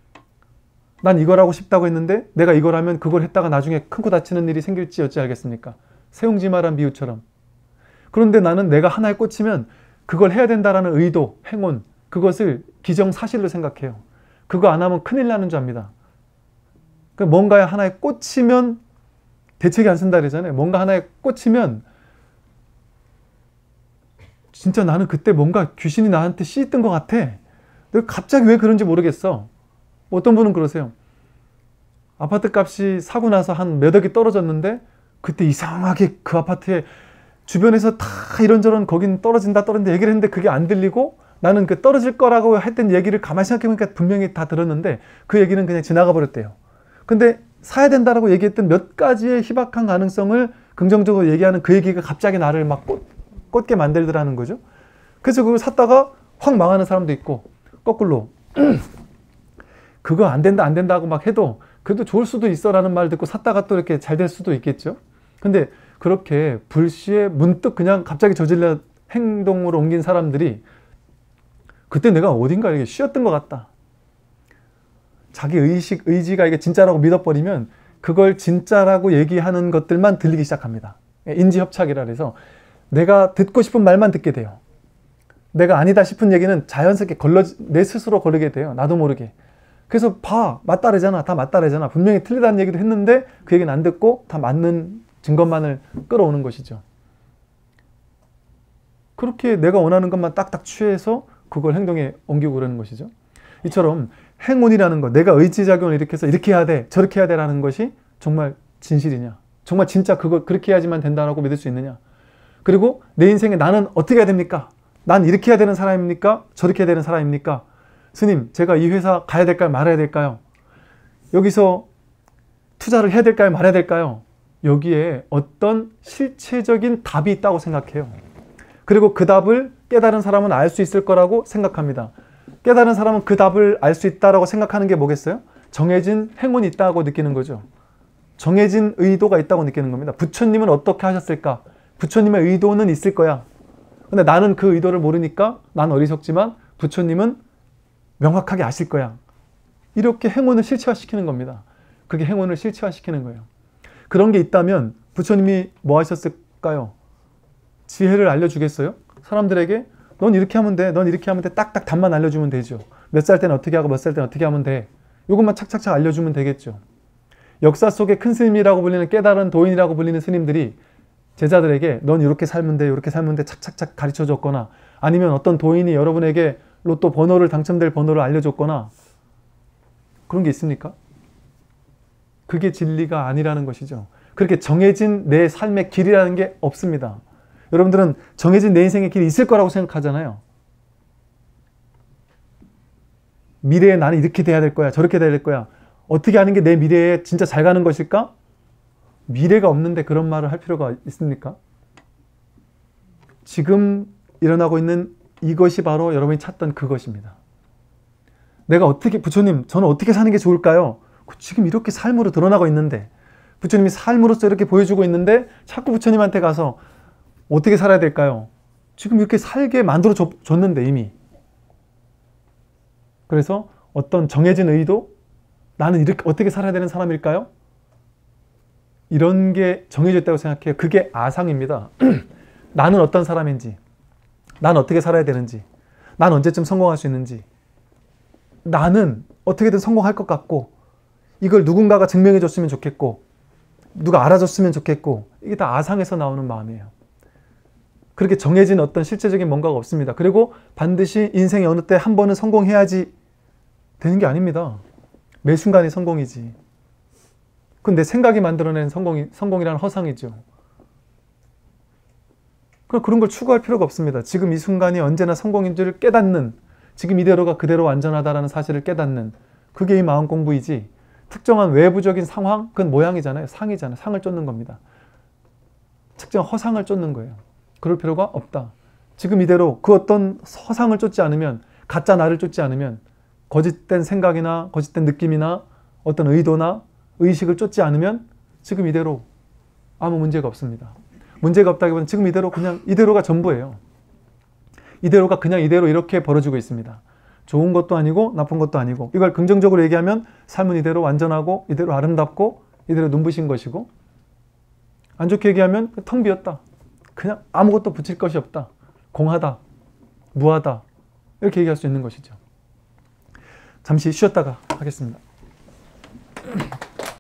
난 이걸 하고 싶다고 했는데 내가 이걸 하면 그걸 했다가 나중에 큰 코 다치는 일이 생길지 어찌 알겠습니까? 세용지마란 비유처럼. 그런데 나는 내가 하나에 꽂히면 그걸 해야 된다라는 의도, 행운, 그것을 기정사실로 생각해요. 그거 안 하면 큰일 나는 줄 압니다. 뭔가에 하나에 꽂히면 대책이 안 쓴다 그러잖아요. 뭔가 하나에 꽂히면 진짜 나는 그때 뭔가 귀신이 나한테 씌있던 것 같아. 내가 갑자기 왜 그런지 모르겠어. 어떤 분은 그러세요. 아파트 값이 사고 나서 한 몇 억이 떨어졌는데 그때 이상하게 그 아파트에 주변에서 다 이런저런 거긴 떨어진다 얘기를 했는데 그게 안 들리고 나는 그 떨어질 거라고 했던 얘기를 가만히 생각해보니까 분명히 다 들었는데 그 얘기는 그냥 지나가 버렸대요. 근데 사야 된다라고 얘기했던 몇 가지의 희박한 가능성을 긍정적으로 얘기하는 그 얘기가 갑자기 나를 막 꽂게 만들더라는 거죠. 그래서 그걸 샀다가 확 망하는 사람도 있고 거꾸로 그거 안 된다 하고 막 해도 그래도 좋을 수도 있어 라는 말 듣고 샀다가 또 이렇게 잘 될 수도 있겠죠. 근데 그렇게 불시에 문득 그냥 갑자기 저질러 행동으로 옮긴 사람들이 그때 내가 어딘가 이렇게 쉬었던 것 같다. 자기 의지가 이게 진짜라고 믿어버리면 그걸 진짜라고 얘기하는 것들만 들리기 시작합니다. 인지협착이라 해서 내가 듣고 싶은 말만 듣게 돼요. 내가 아니다 싶은 얘기는 자연스럽게 내 스스로 거르게 돼요. 나도 모르게. 그래서 맞다래잖아. 다 맞다래잖아. 분명히 틀리다는 얘기도 했는데 그 얘기는 안 듣고 다 맞는 증거만을 끌어오는 것이죠. 그렇게 내가 원하는 것만 딱딱 취해서 그걸 행동에 옮기고 그러는 것이죠. 이처럼 행운이라는 것, 내가 의지작용을 일으켜서 이렇게 해야 돼, 저렇게 해야 돼라는 것이 정말 진실이냐? 정말 진짜 그걸 그렇게 해야지만 된다라고 믿을 수 있느냐? 그리고 내 인생에 나는 어떻게 해야 됩니까? 난 이렇게 해야 되는 사람입니까? 저렇게 해야 되는 사람입니까? 스님, 제가 이 회사 가야 될까요? 말아야 될까요? 여기서 투자를 해야 될까요? 말아야 될까요? 여기에 어떤 실체적인 답이 있다고 생각해요. 그리고 그 답을 깨달은 사람은 알 수 있을 거라고 생각합니다. 깨달은 사람은 그 답을 알 수 있다고 생각하는 게 뭐겠어요? 정해진 행운이 있다고 느끼는 거죠. 정해진 의도가 있다고 느끼는 겁니다. 부처님은 어떻게 하셨을까? 부처님의 의도는 있을 거야. 근데 나는 그 의도를 모르니까 난 어리석지만 부처님은 명확하게 아실 거야. 이렇게 행운을 실체화시키는 겁니다. 그게 행운을 실체화시키는 거예요. 그런 게 있다면 부처님이 뭐 하셨을까요? 지혜를 알려주겠어요? 사람들에게 넌 이렇게 하면 돼, 넌 이렇게 하면 돼, 딱딱 답만 알려주면 되죠. 몇 살 때는 어떻게 하고 몇 살 때는 어떻게 하면 돼. 이것만 착착착 알려주면 되겠죠. 역사 속의 큰 스님이라고 불리는 깨달은 도인이라고 불리는 스님들이 제자들에게 넌 이렇게 살면 돼, 이렇게 살면 돼 착착착 가르쳐줬거나, 아니면 어떤 도인이 여러분에게 로또 번호를 당첨될 번호를 알려줬거나 그런 게 있습니까? 그게 진리가 아니라는 것이죠. 그렇게 정해진 내 삶의 길이라는 게 없습니다. 여러분들은 정해진 내 인생의 길이 있을 거라고 생각하잖아요. 미래에 나는 이렇게 돼야 될 거야, 저렇게 돼야 될 거야. 어떻게 하는 게 내 미래에 진짜 잘 가는 것일까? 미래가 없는데 그런 말을 할 필요가 있습니까? 지금 일어나고 있는 이것이 바로 여러분이 찾던 그것입니다. 내가 어떻게, 부처님, 저는 어떻게 사는 게 좋을까요? 지금 이렇게 삶으로 드러나고 있는데, 부처님이 삶으로서 이렇게 보여주고 있는데 자꾸 부처님한테 가서 어떻게 살아야 될까요? 지금 이렇게 살게 만들어 줬는데 이미. 그래서 어떤 정해진 의도, 나는 이렇게 어떻게 살아야 되는 사람일까요? 이런 게 정해져 있다고 생각해요. 그게 아상입니다. 나는 어떤 사람인지, 난 어떻게 살아야 되는지, 난 언제쯤 성공할 수 있는지, 나는 어떻게든 성공할 것 같고, 이걸 누군가가 증명해 줬으면 좋겠고, 누가 알아줬으면 좋겠고, 이게 다 아상에서 나오는 마음이에요. 그렇게 정해진 어떤 실제적인 뭔가가 없습니다. 그리고 반드시 인생의 어느 때 한 번은 성공해야지 되는 게 아닙니다. 매 순간이 성공이지. 그건 내 생각이 만들어낸 성공이라는 허상이죠. 그런 걸 추구할 필요가 없습니다. 지금 이 순간이 언제나 성공인 줄 깨닫는, 지금 이대로가 그대로 완전하다는 사실을 깨닫는, 그게 이 마음 공부이지, 특정한 외부적인 상황, 그건 모양이잖아요. 상이잖아요. 상을 쫓는 겁니다. 특정한 허상을 쫓는 거예요. 그럴 필요가 없다. 지금 이대로 그 어떤 허상을 쫓지 않으면, 가짜 나를 쫓지 않으면, 거짓된 생각이나 거짓된 느낌이나 어떤 의도나 의식을 쫓지 않으면 지금 이대로 아무 문제가 없습니다. 문제가 없다기보다는 지금 이대로, 그냥 이대로가 전부예요. 이대로가 그냥 이대로 이렇게 벌어지고 있습니다. 좋은 것도 아니고 나쁜 것도 아니고, 이걸 긍정적으로 얘기하면 삶은 이대로 완전하고 이대로 아름답고 이대로 눈부신 것이고, 안 좋게 얘기하면 텅 비었다. 그냥 아무것도 붙일 것이 없다. 공하다. 무하다. 이렇게 얘기할 수 있는 것이죠. 잠시 쉬었다가 하겠습니다.